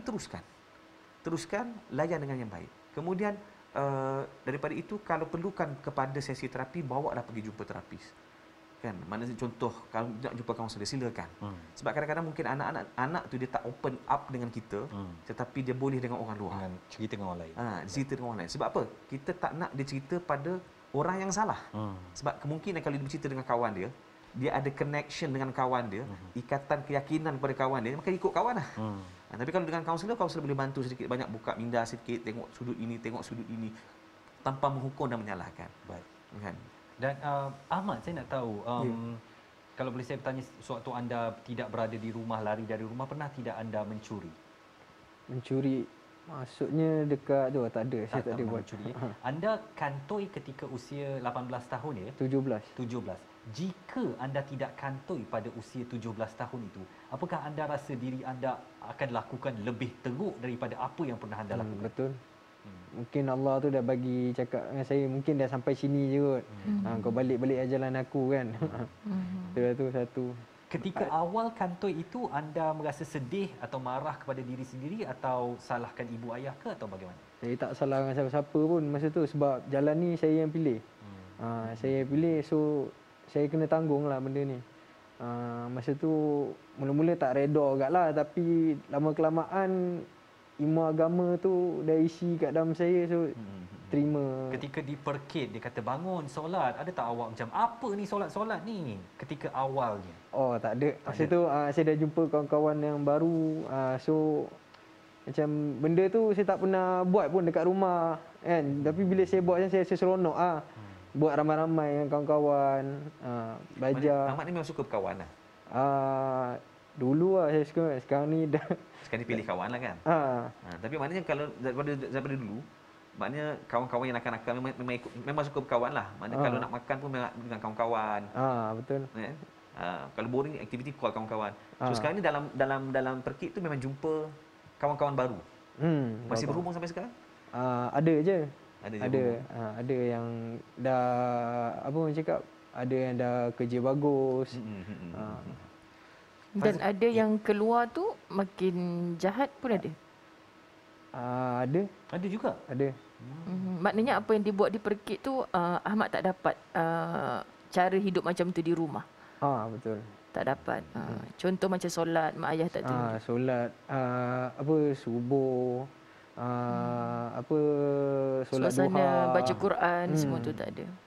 [SPEAKER 9] teruskan layan dengan yang baik. Kemudian daripada itu kalau perlukan kepada sesi terapi, bawalah pergi jumpa terapis. Kan, maknanya contoh kalau nak jumpa kaunselor, silakan. Sebab kadang-kadang mungkin anak tu dia tak open up dengan kita, tetapi dia boleh dengan orang luar.
[SPEAKER 1] Dengan cerita dengan orang lain.
[SPEAKER 9] Cerita dengan orang lain. Sebab apa? Kita tak nak dia cerita pada orang yang salah. Sebab kemungkinan kalau dia bercerita dengan kawan dia ada connection dengan kawan dia, ikatan keyakinan kepada kawan dia, maka ikut kawan lah. Tapi kalau dengan kaunselor boleh bantu sedikit banyak, buka minda sedikit, tengok sudut ini, tanpa menghukum dan menyalahkan.
[SPEAKER 1] Baik.
[SPEAKER 9] Kan?
[SPEAKER 1] Dan Ahmad, saya nak tahu, kalau boleh saya bertanya, sewaktu anda tidak berada di rumah, lari dari rumah, pernah tidak anda mencuri?
[SPEAKER 3] Mencuri maksudnya dekat tu tak ada, saya tak ada buat
[SPEAKER 1] mencuri. Anda kantoi ketika usia 18 tahun ya?
[SPEAKER 3] 17.
[SPEAKER 1] Jika anda tidak kantoi pada usia 17 tahun itu, apakah anda rasa diri anda akan lakukan lebih teruk daripada apa yang pernah anda lakukan?
[SPEAKER 3] Betul. Mungkin Allah tu dah bagi cakap dengan saya, mungkin dah sampai sini je kot. Kau balik-balik jalan aku kan. Itulah tu satu.
[SPEAKER 1] Ketika awal kantoi itu anda merasa sedih atau marah kepada diri sendiri atau salahkan ibu ayah ke atau bagaimana?
[SPEAKER 3] Saya tak salahkan siapa-siapa pun masa tu sebab jalan ni saya yang pilih. Saya yang pilih, so saya kena tanggung lah benda ni. Masa tu mula-mula tak reda agak lah, tapi lama-kelamaan ilmu agama tu dah isi kat dalam saya, so terima.
[SPEAKER 1] Ketika diperkit, dia kata bangun solat, ada tak awak macam apa ni solat-solat ni ketika awalnya?
[SPEAKER 3] Oh tak ada. Masa tu saya dah jumpa kawan-kawan yang baru, so macam benda tu saya tak pernah buat pun dekat rumah kan. Tapi bila saya buat macam saya rasa seronok buat ramai-ramai dengan kawan-kawan, belajar.
[SPEAKER 9] Ahmad ni memang suka berkawan lah.
[SPEAKER 3] Dulu lah saya suka, sekarang ni dah.
[SPEAKER 9] Sekarang ni pilih kawan lah kan. Tapi maknanya kalau daripada dulu, maknanya kawan-kawan yang nakal-nakal memang suka berkawan lah. Maknanya kalau nak makan pun memang dengan kawan-kawan.
[SPEAKER 3] Betul.
[SPEAKER 9] Kalau boring, aktiviti call kawan-kawan. So sekarang ni dalam perkit tu memang jumpa kawan-kawan baru. Masih berhubung sampai sekarang?
[SPEAKER 3] Ada je.
[SPEAKER 9] Ada
[SPEAKER 3] yang dah apa orang cakap, ada yang dah kerja bagus.
[SPEAKER 4] Dan ada yang keluar tu makin jahat pun ada.
[SPEAKER 1] Ada juga.
[SPEAKER 3] Ada.
[SPEAKER 4] Maknanya apa yang dibuat di perkit tu Ahmad tak dapat cara hidup macam tu di rumah.
[SPEAKER 3] Betul.
[SPEAKER 4] Tak dapat. Contoh macam solat, mak ayah tak tunjuk.
[SPEAKER 3] Solat apa subuh, apa solat
[SPEAKER 4] suasana
[SPEAKER 3] duha,
[SPEAKER 4] baca Quran, semua tu tak ada.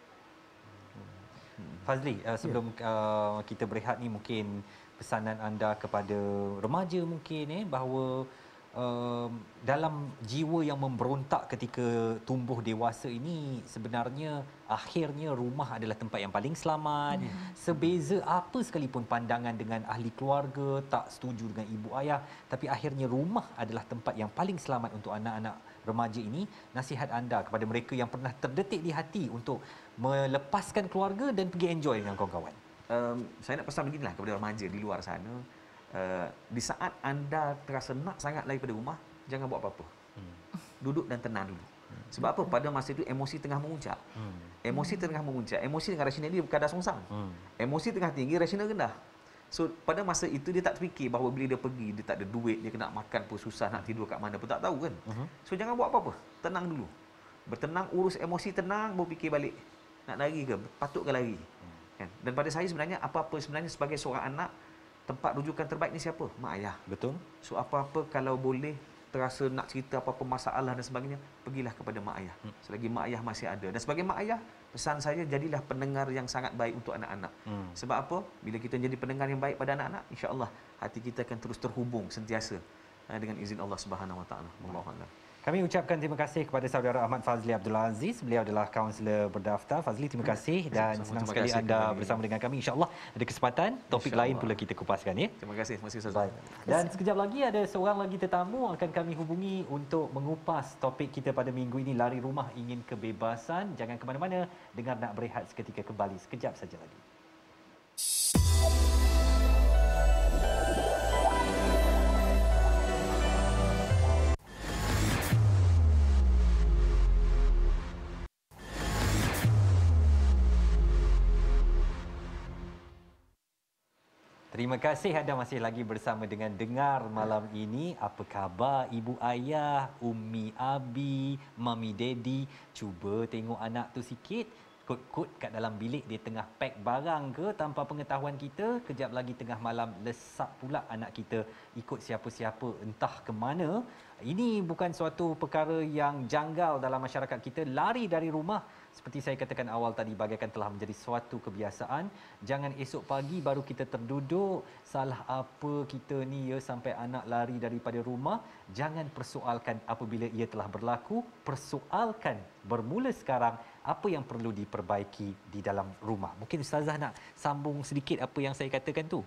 [SPEAKER 1] Fazli, sebelum kita berehat ni, mungkin pesanan anda kepada remaja mungkin bahawa dalam jiwa yang memberontak ketika tumbuh dewasa ini, sebenarnya akhirnya rumah adalah tempat yang paling selamat. Sebeza apa sekalipun pandangan dengan ahli keluarga, tak setuju dengan ibu ayah, tapi akhirnya rumah adalah tempat yang paling selamat untuk anak-anak remaja ini. Nasihat anda kepada mereka yang pernah terdetik di hati untuk melepaskan keluarga dan pergi enjoy dengan kawan-kawan.
[SPEAKER 9] Saya nak pesan beginilah kepada remaja di luar sana. Di saat anda terasa nak sangat lari pada rumah, jangan buat apa-apa. Duduk dan tenang dulu. Sebab apa? Pada masa itu emosi tengah memuncak. Emosi tengah memuncak. Emosi dengan rasional dia berkadar songsang. Emosi tengah tinggi, rasional rendah. So pada masa itu dia tak terfikir bahawa bila dia pergi, dia tak ada duit, dia kena makan pun susah, nak tidur kat mana pun tak tahu kan. So jangan buat apa-apa. Tenang dulu. Bertenang, urus emosi, tenang, baru fikir balik. Nak lari ke? Patut ke lari? Kan? Dan pada saya sebenarnya, apa-apa sebenarnya sebagai seorang anak, tempat rujukan terbaik ni siapa? Mak ayah.
[SPEAKER 1] Betul.
[SPEAKER 9] So apa-apa kalau boleh terasa nak cerita apa-apa masalah dan sebagainya, pergilah kepada mak ayah. Selagi mak ayah masih ada. Dan sebagai mak ayah, pesan saya, jadilah pendengar yang sangat baik untuk anak-anak. Sebab apa? Bila kita jadi pendengar yang baik pada anak-anak, insya-Allah hati kita akan terus terhubung sentiasa dengan izin Allah Subhanahu Wa Taala. Wallahu a'lam.
[SPEAKER 1] Kami ucapkan terima kasih kepada saudara Ahmad Fazli Abdul Aziz. Beliau adalah kaunselor berdaftar. Fazli, terima kasih dan senang sekali anda bersama dengan kami. InsyaAllah ada kesempatan topik lain pula kita kupaskan ya.
[SPEAKER 9] Terima kasih. Terima kasih Ustaz.
[SPEAKER 1] Dan sekejap lagi ada seorang lagi tetamu akan kami hubungi untuk mengupas topik kita pada minggu ini, lari rumah ingin kebebasan. Jangan ke mana-mana, dengar Nak Berehat seketika kembali sekejap saja lagi. Terima kasih anda masih lagi bersama dengan Dengar malam ini. Apa khabar ibu ayah, ummi abi, mami daddy? Cuba tengok anak tu sikit. Kot-kot kat dalam bilik dia tengah pack barang ke tanpa pengetahuan kita. Kejap lagi tengah malam lesak pula anak kita ikut siapa-siapa entah ke mana. Ini bukan suatu perkara yang janggal dalam masyarakat kita. Lari dari rumah, seperti saya katakan awal tadi, bagaikan telah menjadi suatu kebiasaan. Jangan esok pagi baru kita terduduk, salah apa kita ni ya sampai anak lari daripada rumah. Jangan persoalkan apabila ia telah berlaku. Persoalkan bermula sekarang apa yang perlu diperbaiki di dalam rumah. Mungkin Ustazah nak sambung sedikit apa yang saya katakan tu.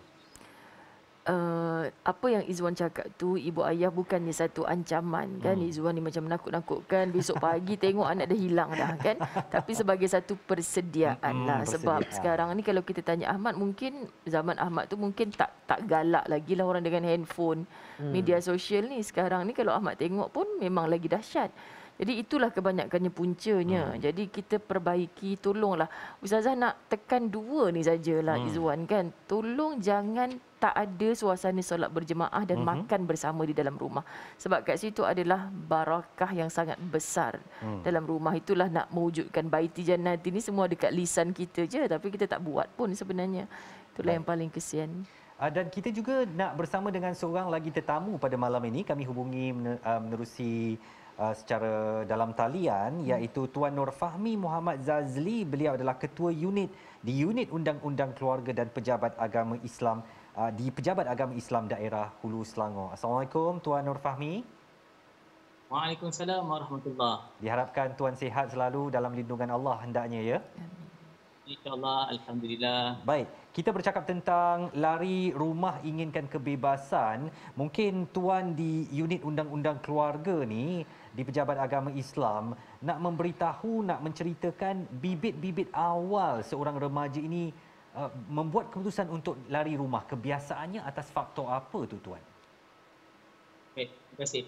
[SPEAKER 4] Apa yang Izwan cakap tu, ibu ayah bukannya satu ancaman kan. Izwan ni macam menakut-nakutkan besok pagi tengok anak dah hilang dah kan. Tapi sebagai satu persediaan lah. Sebab sekarang ni kalau kita tanya Ahmad, mungkin zaman Ahmad tu mungkin tak galak lagi lah orang dengan handphone. Media sosial ni sekarang ni kalau Ahmad tengok pun memang lagi dahsyat. Jadi itulah kebanyakannya puncanya. Jadi kita perbaiki, tolonglah. Ustazah nak tekan dua ni sajalah Izwan kan. Tolong jangan tak ada suasana solat berjemaah dan makan bersama di dalam rumah. Sebab kat situ adalah barakah yang sangat besar dalam rumah. Itulah nak mewujudkan baiti jannati ni semua dekat lisan kita je tapi kita tak buat pun sebenarnya. Itulah yang paling kesian.
[SPEAKER 1] Dan kita juga nak bersama dengan seorang lagi tetamu pada malam ini. Kami hubungi menerusi secara dalam talian iaitu Tuan Nur Fahmi Muhammad Zazli. Beliau adalah Ketua Unit di Unit Undang-Undang Keluarga dan Pejabat Agama Islam di Pejabat Agama Islam Daerah Hulu Selangor. Assalamualaikum Tuan Nur Fahmi.
[SPEAKER 10] Waalaikumsalam warahmatullahi.
[SPEAKER 1] Diharapkan Tuan sihat selalu dalam lindungan Allah hendaknya ya.
[SPEAKER 10] InsyaAllah, Alhamdulillah.
[SPEAKER 1] Baik, kita bercakap tentang lari rumah inginkan kebebasan. Mungkin Tuan di Unit Undang-Undang Keluarga ni, di Pejabat Agama Islam, nak memberitahu, nak menceritakan bibit-bibit awal seorang remaja ini membuat keputusan untuk lari rumah. Kebiasaannya atas faktor apa tu Tuan?
[SPEAKER 10] Baik, terima kasih.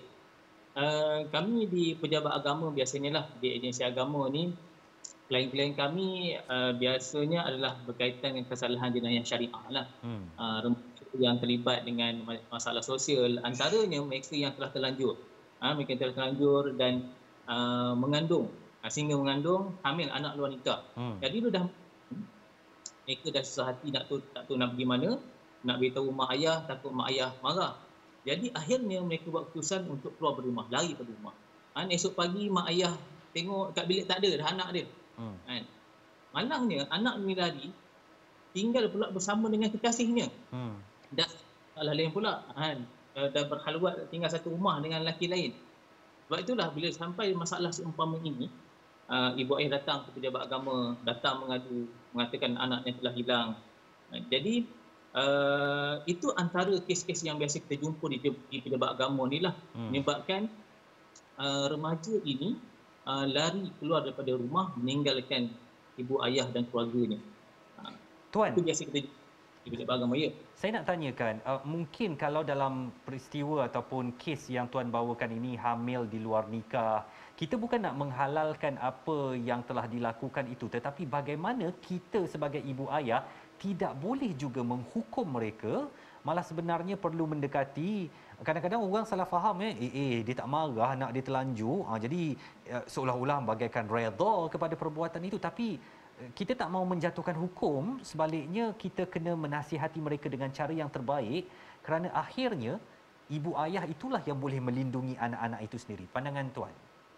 [SPEAKER 10] Kami di Pejabat Agama biasanya lah, di agensi agama ni, klien-klien kami biasanya adalah berkaitan dengan kesalahan jenayah syariah lah. Remaja yang terlibat dengan masalah sosial, antaranya mereka yang telah terlanjur. Mereka telah terlanjur dan mengandung, sehingga mengandung, hamil anak luar nikah. Jadi mereka dah susah hati tak tahu nak pergi mana, nak beritahu mak ayah, takut mak ayah marah. Jadi akhirnya mereka buat keputusan untuk keluar dari rumah, lari dari rumah. Esok pagi mak ayah tengok kat bilik tak ada dah anak dia. Malangnya anak ni lari tinggal pula bersama dengan kekasihnya. Dan salah lain pula dah berhalwat tinggal satu rumah dengan lelaki lain. Sebab itulah bila sampai masalah seumpama ini, ibu ayah datang ke pejabat agama, datang mengadu, mengatakan anaknya telah hilang. Jadi itu antara kes-kes yang biasa kita jumpa di pejabat agama ni lah, menyebabkan remaja ini lari keluar daripada rumah, meninggalkan ibu ayah dan keluarganya.
[SPEAKER 1] Tuan,
[SPEAKER 10] itu biasa kita jumpa di pejabat agama, ya.
[SPEAKER 1] Saya nak tanyakan, mungkin kalau dalam peristiwa ataupun kes yang Tuan bawakan ini hamil di luar nikah, kita bukan nak menghalalkan apa yang telah dilakukan itu, tetapi bagaimana kita sebagai ibu ayah tidak boleh juga menghukum mereka, malah sebenarnya perlu mendekati. Kadang-kadang orang salah faham dia tak marah, anak dia terlanjur, jadi seolah-olah bagaikan redha kepada perbuatan itu, tapi kita tak mahu menjatuhkan hukum. Sebaliknya kita kena menasihati mereka dengan cara yang terbaik, kerana akhirnya ibu ayah itulah yang boleh melindungi anak-anak itu sendiri. Pandangan Tuan?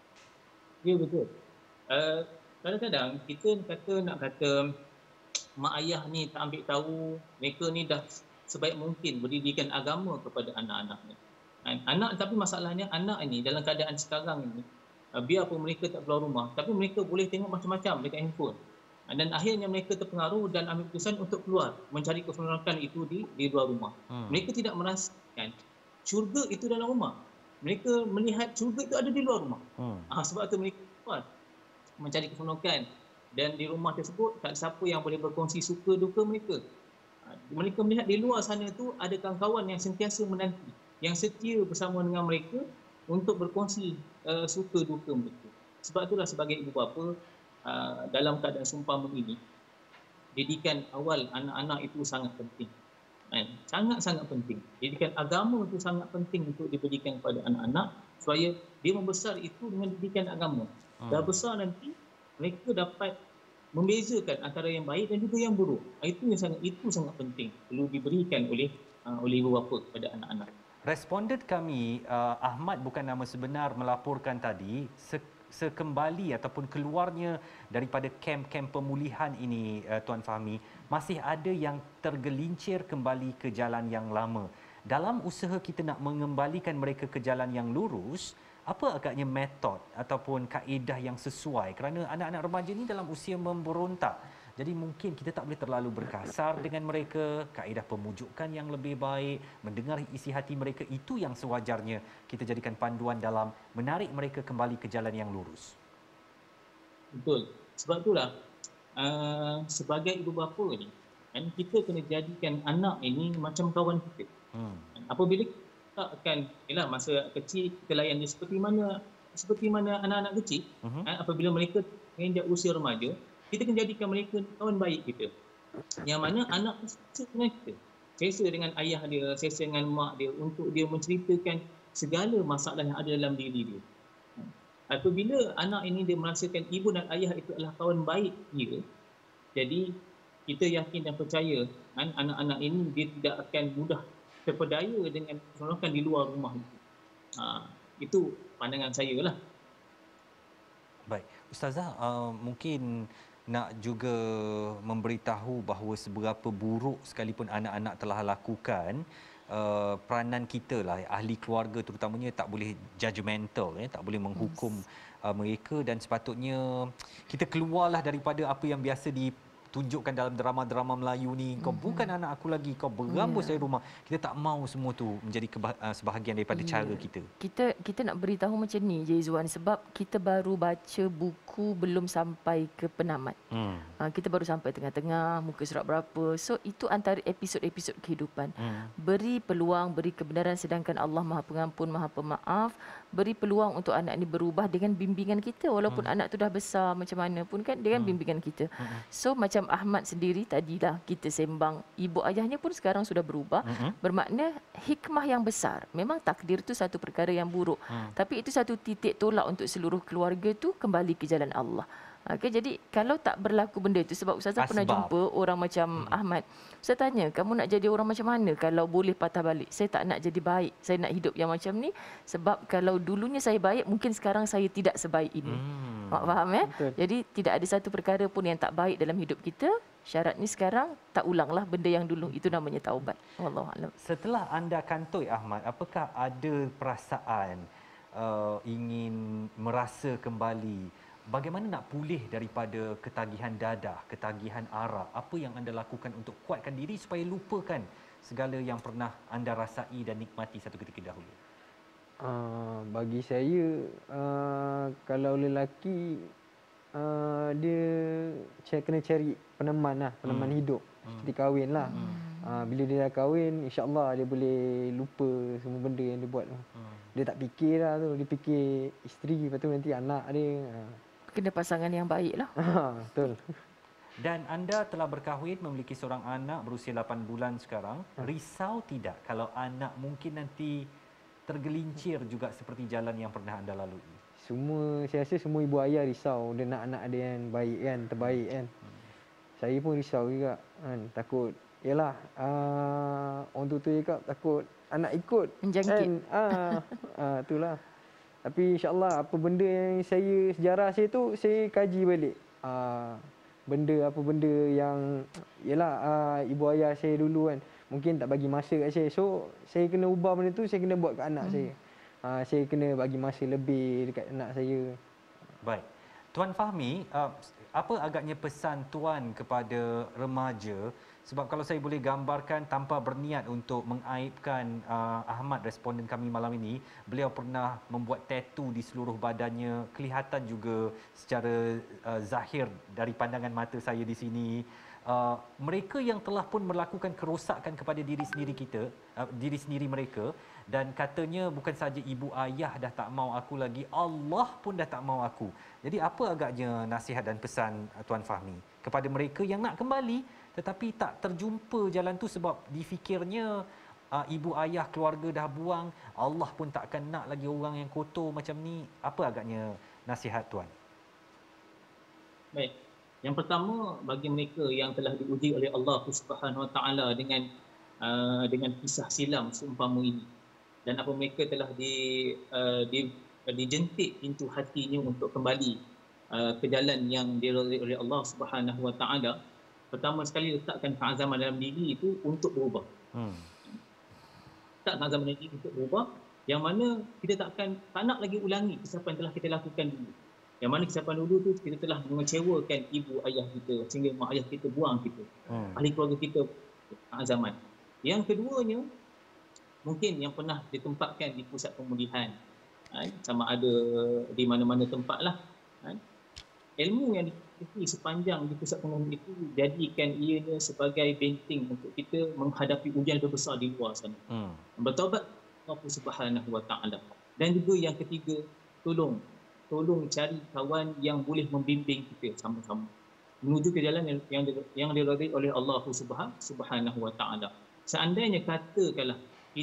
[SPEAKER 10] Ya, betul. Kadang-kadang kita nak kata mak ayah ni tak ambil tahu, mereka ni dah sebaik mungkin berdidikan agama kepada anak-anaknya. Tapi masalahnya anak ini dalam keadaan sekarang ini, biarpun mereka tak keluar rumah, tapi mereka boleh tengok macam-macam dekat handphone. Dan akhirnya mereka terpengaruh dan ambil keputusan untuk keluar, mencari keseronokan itu di luar rumah. Mereka tidak merasakan syurga itu dalam rumah. Mereka melihat syurga itu ada di luar rumah. Sebab itu mereka keluar mencari keseronokan. Dan di rumah tersebut tak ada siapa yang boleh berkongsi suka duka mereka. Mereka melihat di luar sana tu ada kawan-kawan yang sentiasa menanti, yang setia bersama dengan mereka untuk berkongsi suka duka mereka. Sebab itulah sebagai ibu bapa, dalam keadaan seumpama ini, didikan awal anak-anak itu sangat penting. Sangat-sangat penting. Didikan agama itu sangat penting untuk diberikan kepada anak-anak supaya dia membesar itu dengan didikan agama. Dah besar nanti mereka dapat membezakan antara yang baik dan juga yang buruk. Itu sangat penting, perlu diberikan oleh ibu bapa kepada anak-anak.
[SPEAKER 1] Responden kami, Ahmad bukan nama sebenar, melaporkan tadi sekembali ataupun keluarnya daripada kem-kem pemulihan ini, Tuan Fahmi, masih ada yang tergelincir kembali ke jalan yang lama. Dalam usaha kita nak mengembalikan mereka ke jalan yang lurus, apa agaknya metod ataupun kaedah yang sesuai, kerana anak-anak remaja ini dalam usia memberontak. Jadi mungkin kita tak boleh terlalu berkasar dengan mereka, kaedah pemujukan yang lebih baik, mendengar isi hati mereka, itu yang sewajarnya kita jadikan panduan dalam menarik mereka kembali ke jalan yang lurus.
[SPEAKER 10] Betul. Sebab itulah sebagai ibu bapa ni, kita kena jadikan anak ini macam kawan kita. Apabila kita akan, masa kecil kita layan dia seperti mana seperti mana anak-anak kecil, apabila mereka menginjak usia remaja, kita kena jadikan mereka kawan baik kita. Yang mana anak selesa dengan kita. Selesa dengan ayah dia, selesa dengan mak dia untuk dia menceritakan segala masalah yang ada dalam diri dia. Apabila anak ini dia merasakan ibu dan ayah itu adalah kawan baik dia, jadi kita yakin dan percaya anak-anak ini dia tidak akan mudah terpedaya dengan keseronokan di luar rumah itu. Itu pandangan saya lah.
[SPEAKER 1] Baik, Ustazah, mungkin nak juga memberitahu bahawa seberapa buruk sekalipun anak-anak telah lakukan, peranan kita lah, ahli keluarga terutamanya, tak boleh judgemental, tak boleh menghukum mereka, dan sepatutnya kita keluarlah daripada apa yang biasa ditunjukkan dalam drama-drama Melayu ni. Kau bukan anak aku lagi, kau berambus dari rumah. Kita tak mau semua tu menjadi sebahagian daripada cara kita.
[SPEAKER 4] Kita nak beritahu macam ni je Izwan, sebab kita baru baca buku belum sampai ke penamat. Kita baru sampai tengah-tengah, muka surat berapa. So itu antara episod-episod kehidupan. Beri peluang, beri kebenaran, sedangkan Allah Maha Pengampun, Maha Pemaaf. Beri peluang untuk anak ni berubah dengan bimbingan kita. Walaupun anak tu dah besar macam mana pun kan, dengan bimbingan kita. So macam Ahmad sendiri tadilah kita sembang, ibu ayahnya pun sekarang sudah berubah. Bermakna hikmah yang besar. Memang takdir tu satu perkara yang buruk, tapi itu satu titik tolak untuk seluruh keluarga tu kembali ke jalan Allah. Okay, jadi kalau tak berlaku benda itu, sebab Ustazah pernah jumpa orang macam Ahmad. Saya tanya, kamu nak jadi orang macam mana kalau boleh patah balik? Saya tak nak jadi baik, saya nak hidup yang macam ni. Sebab kalau dulunya saya baik, mungkin sekarang saya tidak sebaik ini. Faham ya? Betul. Jadi tidak ada satu perkara pun yang tak baik dalam hidup kita. Syaratnya sekarang tak ulanglah benda yang dulu. Itu namanya taubat. Wallahualam.
[SPEAKER 1] Setelah anda kantoi Ahmad, apakah ada perasaan ingin merasa kembali? Bagaimana nak pulih daripada ketagihan dadah, ketagihan arak? Apa yang anda lakukan untuk kuatkan diri supaya lupakan segala yang pernah anda rasai dan nikmati satu ketika dahulu?
[SPEAKER 3] Bagi saya, kalau lelaki, dia kena cari peneman lah, peneman hidup. Seperti kahwin lah. Bila dia dah kahwin, insyaAllah dia boleh lupa semua benda yang dia buat. Dia tak fikir lah tu, dia fikir isteri, lepas tu nanti anak dia.
[SPEAKER 4] Kena pasangan yang baik lah.
[SPEAKER 3] Betul.
[SPEAKER 1] Dan anda telah berkahwin, memiliki seorang anak berusia 8 bulan sekarang. Risau tidak kalau anak mungkin nanti tergelincir juga seperti jalan yang pernah anda lalui?
[SPEAKER 3] Saya rasa semua ibu ayah risau. Dia nak anak dia yang baik kan, terbaik kan. Saya pun risau juga kan. Takut, yelah, orang tua cakap takut anak ikut.
[SPEAKER 4] Menjangkit.
[SPEAKER 3] Itulah. Tapi insyaAllah apa benda yang sejarah saya tu, saya kaji balik. Apa benda yang, yelah, ibu ayah saya dulu kan, mungkin tak bagi masa kat saya. So, saya kena ubah benda tu, saya kena buat kat anak saya. Saya kena bagi masa lebih dekat anak saya.
[SPEAKER 1] Baik. Tuan Fahmi, apa agaknya pesan Tuan kepada remaja? Sebab kalau saya boleh gambarkan tanpa berniat untuk mengaibkan Ahmad, responden kami malam ini, beliau pernah membuat tatu di seluruh badannya. Kelihatan juga secara zahir dari pandangan mata saya di sini. Mereka yang telah pun melakukan kerosakan kepada diri sendiri mereka, dan katanya bukan saja ibu ayah dah tak mau aku lagi, Allah pun dah tak mau aku. Jadi apa agaknya nasihat dan pesan Tuan Fahmi kepada mereka yang nak kembali tetapi tak terjumpa jalan tu sebab difikirnya ibu ayah keluarga dah buang, Allah pun takkan nak lagi orang yang kotor macam ni. Apa agaknya nasihat Tuan?
[SPEAKER 10] Baik. Yang pertama, bagi mereka yang telah diuji oleh Allah Subhanahu Wa Taala dengan kisah silam seumpama ini, dan apa mereka telah dijentik pintu hatinya untuk kembali ke jalan yang diridai oleh Allah Subhanahu Wa Taala, pertama sekali letakkan keazaman dalam diri itu untuk berubah. Letak keazaman dalam diri untuk berubah, yang mana kita tak nak lagi ulangi kesilapan yang telah kita lakukan dulu. Yang mana kesilapan dulu tu kita telah mengecewakan ibu ayah kita sehingga mak ayah kita buang kita. Ahli keluarga kita keazaman. Yang keduanya, mungkin yang pernah ditempatkan di pusat pemulihan, sama ada di mana-mana tempat lah. Ilmu yang diketahui sepanjang di pusat pemulihan itu, jadikan ianya sebagai benteng untuk kita menghadapi ujian lebih besar di luar sana. Bertaubat kepada Allah Subhanahu Wa Taala. Dan juga yang ketiga, tolong cari kawan yang boleh membimbing kita sama-sama menuju ke jalan yang diridai oleh Allah Subhanahu wa taala. Seandainya katakanlah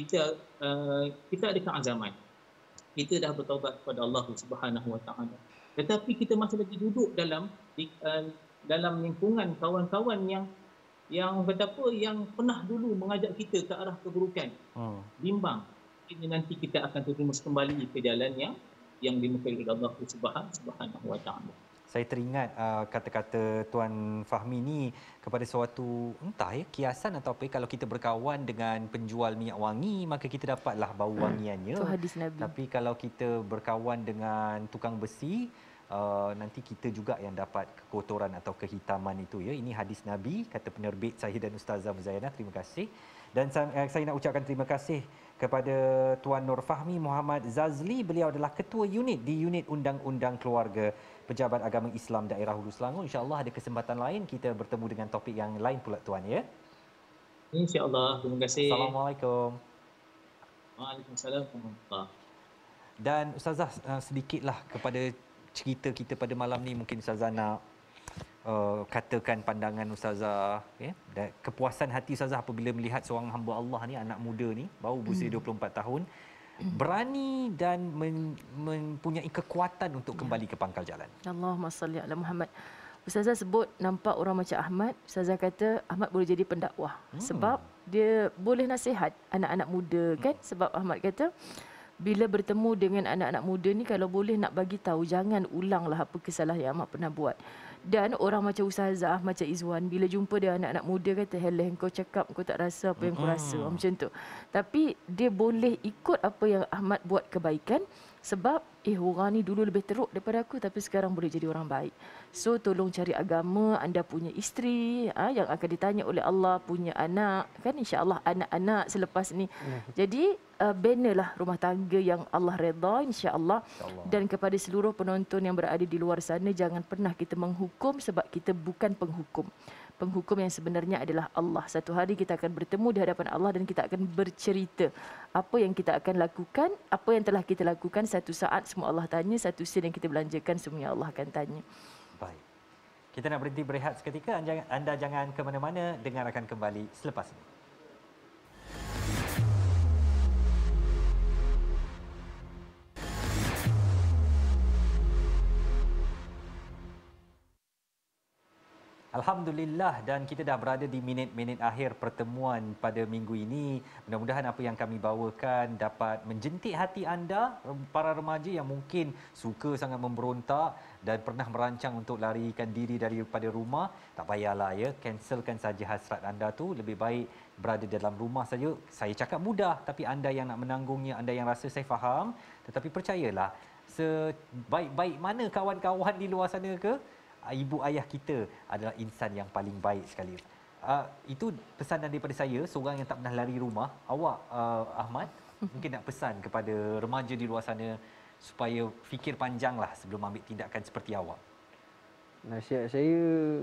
[SPEAKER 10] kita ada keazaman, kita dah bertaubat kepada Allah Subhanahu wa taala, tetapi kita masih lagi duduk dalam lingkungan kawan-kawan yang betapa yang pernah dulu mengajak kita ke arah keburukan, bimbang, ini nanti kita akan terjerumus kembali ke jalan yang dimurkai oleh Allah Subhanahu wa taala.
[SPEAKER 1] Saya teringat kata-kata Tuan Fahmi ni kepada suatu kiasan atau apa, kalau kita berkawan dengan penjual minyak wangi maka kita dapatlah bau wangiannya.
[SPEAKER 4] Itu hadis Nabi.
[SPEAKER 1] Tapi kalau kita berkawan dengan tukang besi, nanti kita juga yang dapat kekotoran atau kehitaman itu ya. Ini hadis Nabi, kata penerbit saya dan Ustazah Muzayana. Terima kasih. Dan saya nak ucapkan terima kasih kepada Tuan Nur Fahmi Muhammad Zazli. Beliau adalah ketua unit di Unit Undang-Undang Keluarga Pejabat Agama Islam Daerah Hulu Selangor. InsyaAllah ada kesempatan lain kita bertemu dengan topik yang lain pula Tuan ya.
[SPEAKER 10] InsyaAllah. Terima kasih.
[SPEAKER 1] Assalamualaikum.
[SPEAKER 10] Waalaikumsalam warahmatullahi.
[SPEAKER 1] Dan Ustazah, sedikitlah kepada cerita kita pada malam ni, mungkin Ustazah nak katakan pandangan Ustazah ya, dan kepuasan hati Ustazah apabila melihat seorang hamba Allah ni, anak muda ni baru berusia 24 tahun berani dan mempunyai kekuatan untuk kembali ke pangkal jalan.
[SPEAKER 4] Allahumma salli ala Muhammad. Ustazah sebut nampak orang macam Ahmad. Ustazah kata Ahmad boleh jadi pendakwah sebab dia boleh nasihat anak-anak muda kan. Sebab Ahmad kata bila bertemu dengan anak-anak muda ni, kalau boleh nak bagi tahu, jangan ulanglah apa kesalahan yang Ahmad pernah buat. Dan orang macam Ustazah, macam Izwan, bila jumpa dia anak-anak muda kata, "Heleh, kau cakap kau tak rasa apa yang kau rasa." Macam tu. Tapi dia boleh ikut apa yang Ahmad buat kebaikan sebab orang ni dulu lebih teruk daripada aku tapi sekarang boleh jadi orang baik. So tolong cari agama, anda punya isteri yang akan ditanya oleh Allah, punya anak kan, insya-Allah anak-anak selepas ni. Jadi binalah rumah tangga yang Allah redha insya-Allah. Dan kepada seluruh penonton yang berada di luar sana, jangan pernah kita menghukum sebab kita bukan penghukum. Penghukum yang sebenarnya adalah Allah. Satu hari kita akan bertemu di hadapan Allah dan kita akan bercerita apa yang kita akan lakukan, apa yang telah kita lakukan. Satu saat semua Allah tanya, satu sen yang kita belanjakan semuanya Allah akan tanya.
[SPEAKER 1] Baik. Kita nak berhenti berehat seketika. Anda jangan ke mana-mana, dengar akan kembali selepas ini. Alhamdulillah, dan kita dah berada di minit-minit akhir pertemuan pada minggu ini. Mudah-mudahan apa yang kami bawakan dapat menjentik hati anda, para remaja yang mungkin suka sangat memberontak dan pernah merancang untuk larikan diri daripada rumah. Tak payahlah ya, cancelkan saja hasrat anda tu. Lebih baik berada dalam rumah saja. Saya cakap mudah, tapi anda yang nak menanggungnya, anda yang rasa saya faham. Tetapi percayalah, sebaik-baik mana kawan-kawan di luar sana ke, ibu ayah kita adalah insan yang paling baik sekali. Itu pesanan daripada saya, seorang yang tak pernah lari rumah. Awak, Ahmad, mungkin nak pesan kepada remaja di luar sana supaya fikir panjanglah sebelum ambil tindakan seperti awak.
[SPEAKER 3] Nasihat saya,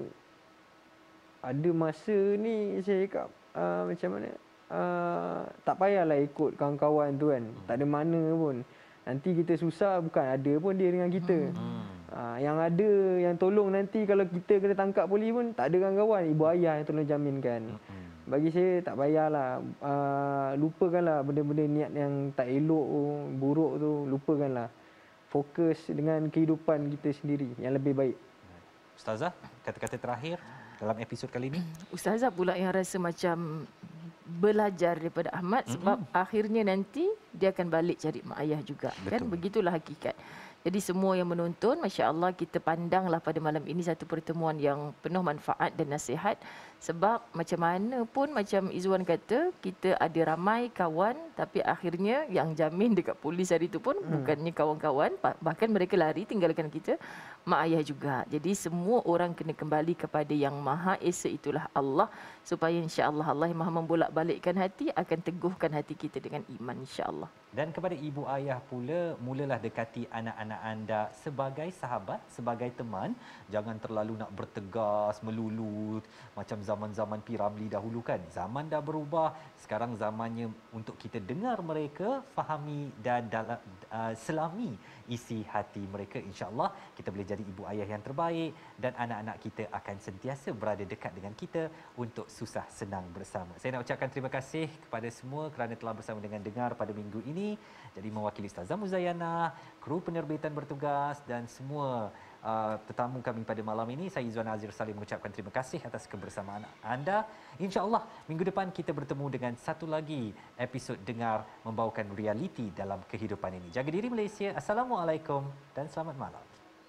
[SPEAKER 3] ada masa ni saya cakap macam mana, tak payahlah ikut kawan-kawan tu kan. Tak ada mana pun. Nanti kita susah, bukan ada pun dia dengan kita. Yang ada, yang tolong nanti kalau kita kena tangkap polis pun tak ada kawan-kawan, ibu ayah yang tolong jaminkan. Bagi saya tak payahlah, lupakanlah benda-benda niat yang tak elok, buruk tu, lupakanlah. Fokus dengan kehidupan kita sendiri yang lebih baik.
[SPEAKER 1] Ustazah, kata-kata terakhir dalam episod kali ini.
[SPEAKER 4] Ustazah pula yang rasa macam belajar daripada Ahmad sebab akhirnya nanti dia akan balik cari mak ayah juga. Betul. Kan begitulah hakikat. Jadi semua yang menonton, masya-Allah, kita pandanglah pada malam ini satu pertemuan yang penuh manfaat dan nasihat. Sebab macam mana pun, macam Izwan kata, kita ada ramai kawan tapi akhirnya yang jamin dekat polis hari itu pun bukannya kawan-kawan, bahkan mereka lari tinggalkan kita, mak ayah juga. Jadi semua orang kena kembali kepada yang Maha Esa, itulah Allah, supaya insya-Allah Allah yang Maha membolak-balikkan hati akan teguhkan hati kita dengan iman insya-Allah.
[SPEAKER 1] Dan kepada ibu ayah pula, mulalah dekati anak-anak anda sebagai sahabat, sebagai teman. Jangan terlalu nak bertegas, melulu macam zaman-zaman P. Ramlee dahulu kan. Zaman dah berubah, sekarang zamannya untuk kita dengar mereka, fahami dan selami isi hati mereka. InsyaAllah kita boleh jadi ibu ayah yang terbaik dan anak-anak kita akan sentiasa berada dekat dengan kita untuk susah senang bersama. Saya nak ucapkan terima kasih kepada semua kerana telah bersama dengan Dengar pada minggu ini. Jadi mewakili Ustazah Muzayana, kru penerbitan bertugas dan semua tetamu kami pada malam ini, saya Izwan Azir Salim mengucapkan terima kasih atas kebersamaan anda. InsyaAllah minggu depan kita bertemu dengan satu lagi episod Dengar membawakan realiti dalam kehidupan ini. Jaga diri Malaysia. Assalamualaikum dan selamat malam.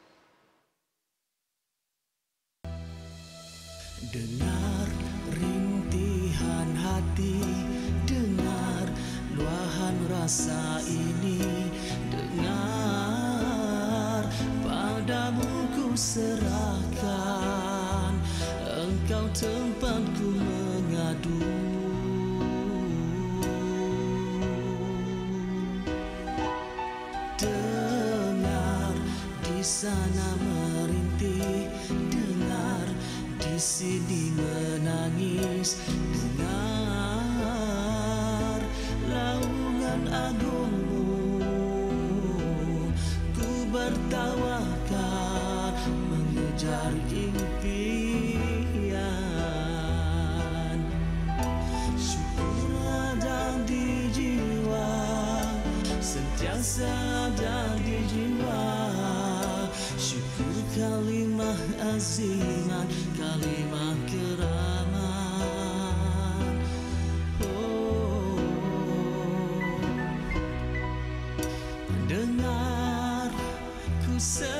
[SPEAKER 11] Dengar rintihan hati, dengar luahan rasa ini, dengar padamu ku serahkan, engkau tempatku mengadu. Dengar di sana merintih, dengar di sini menangis, dengar laungan agungmu, ku bertawakan mengejar impian. Syukur ada di jiwa, sentiasa ada di jiwa. Syukur kalimah azimat, kalimah keramat. Oh, dengar ku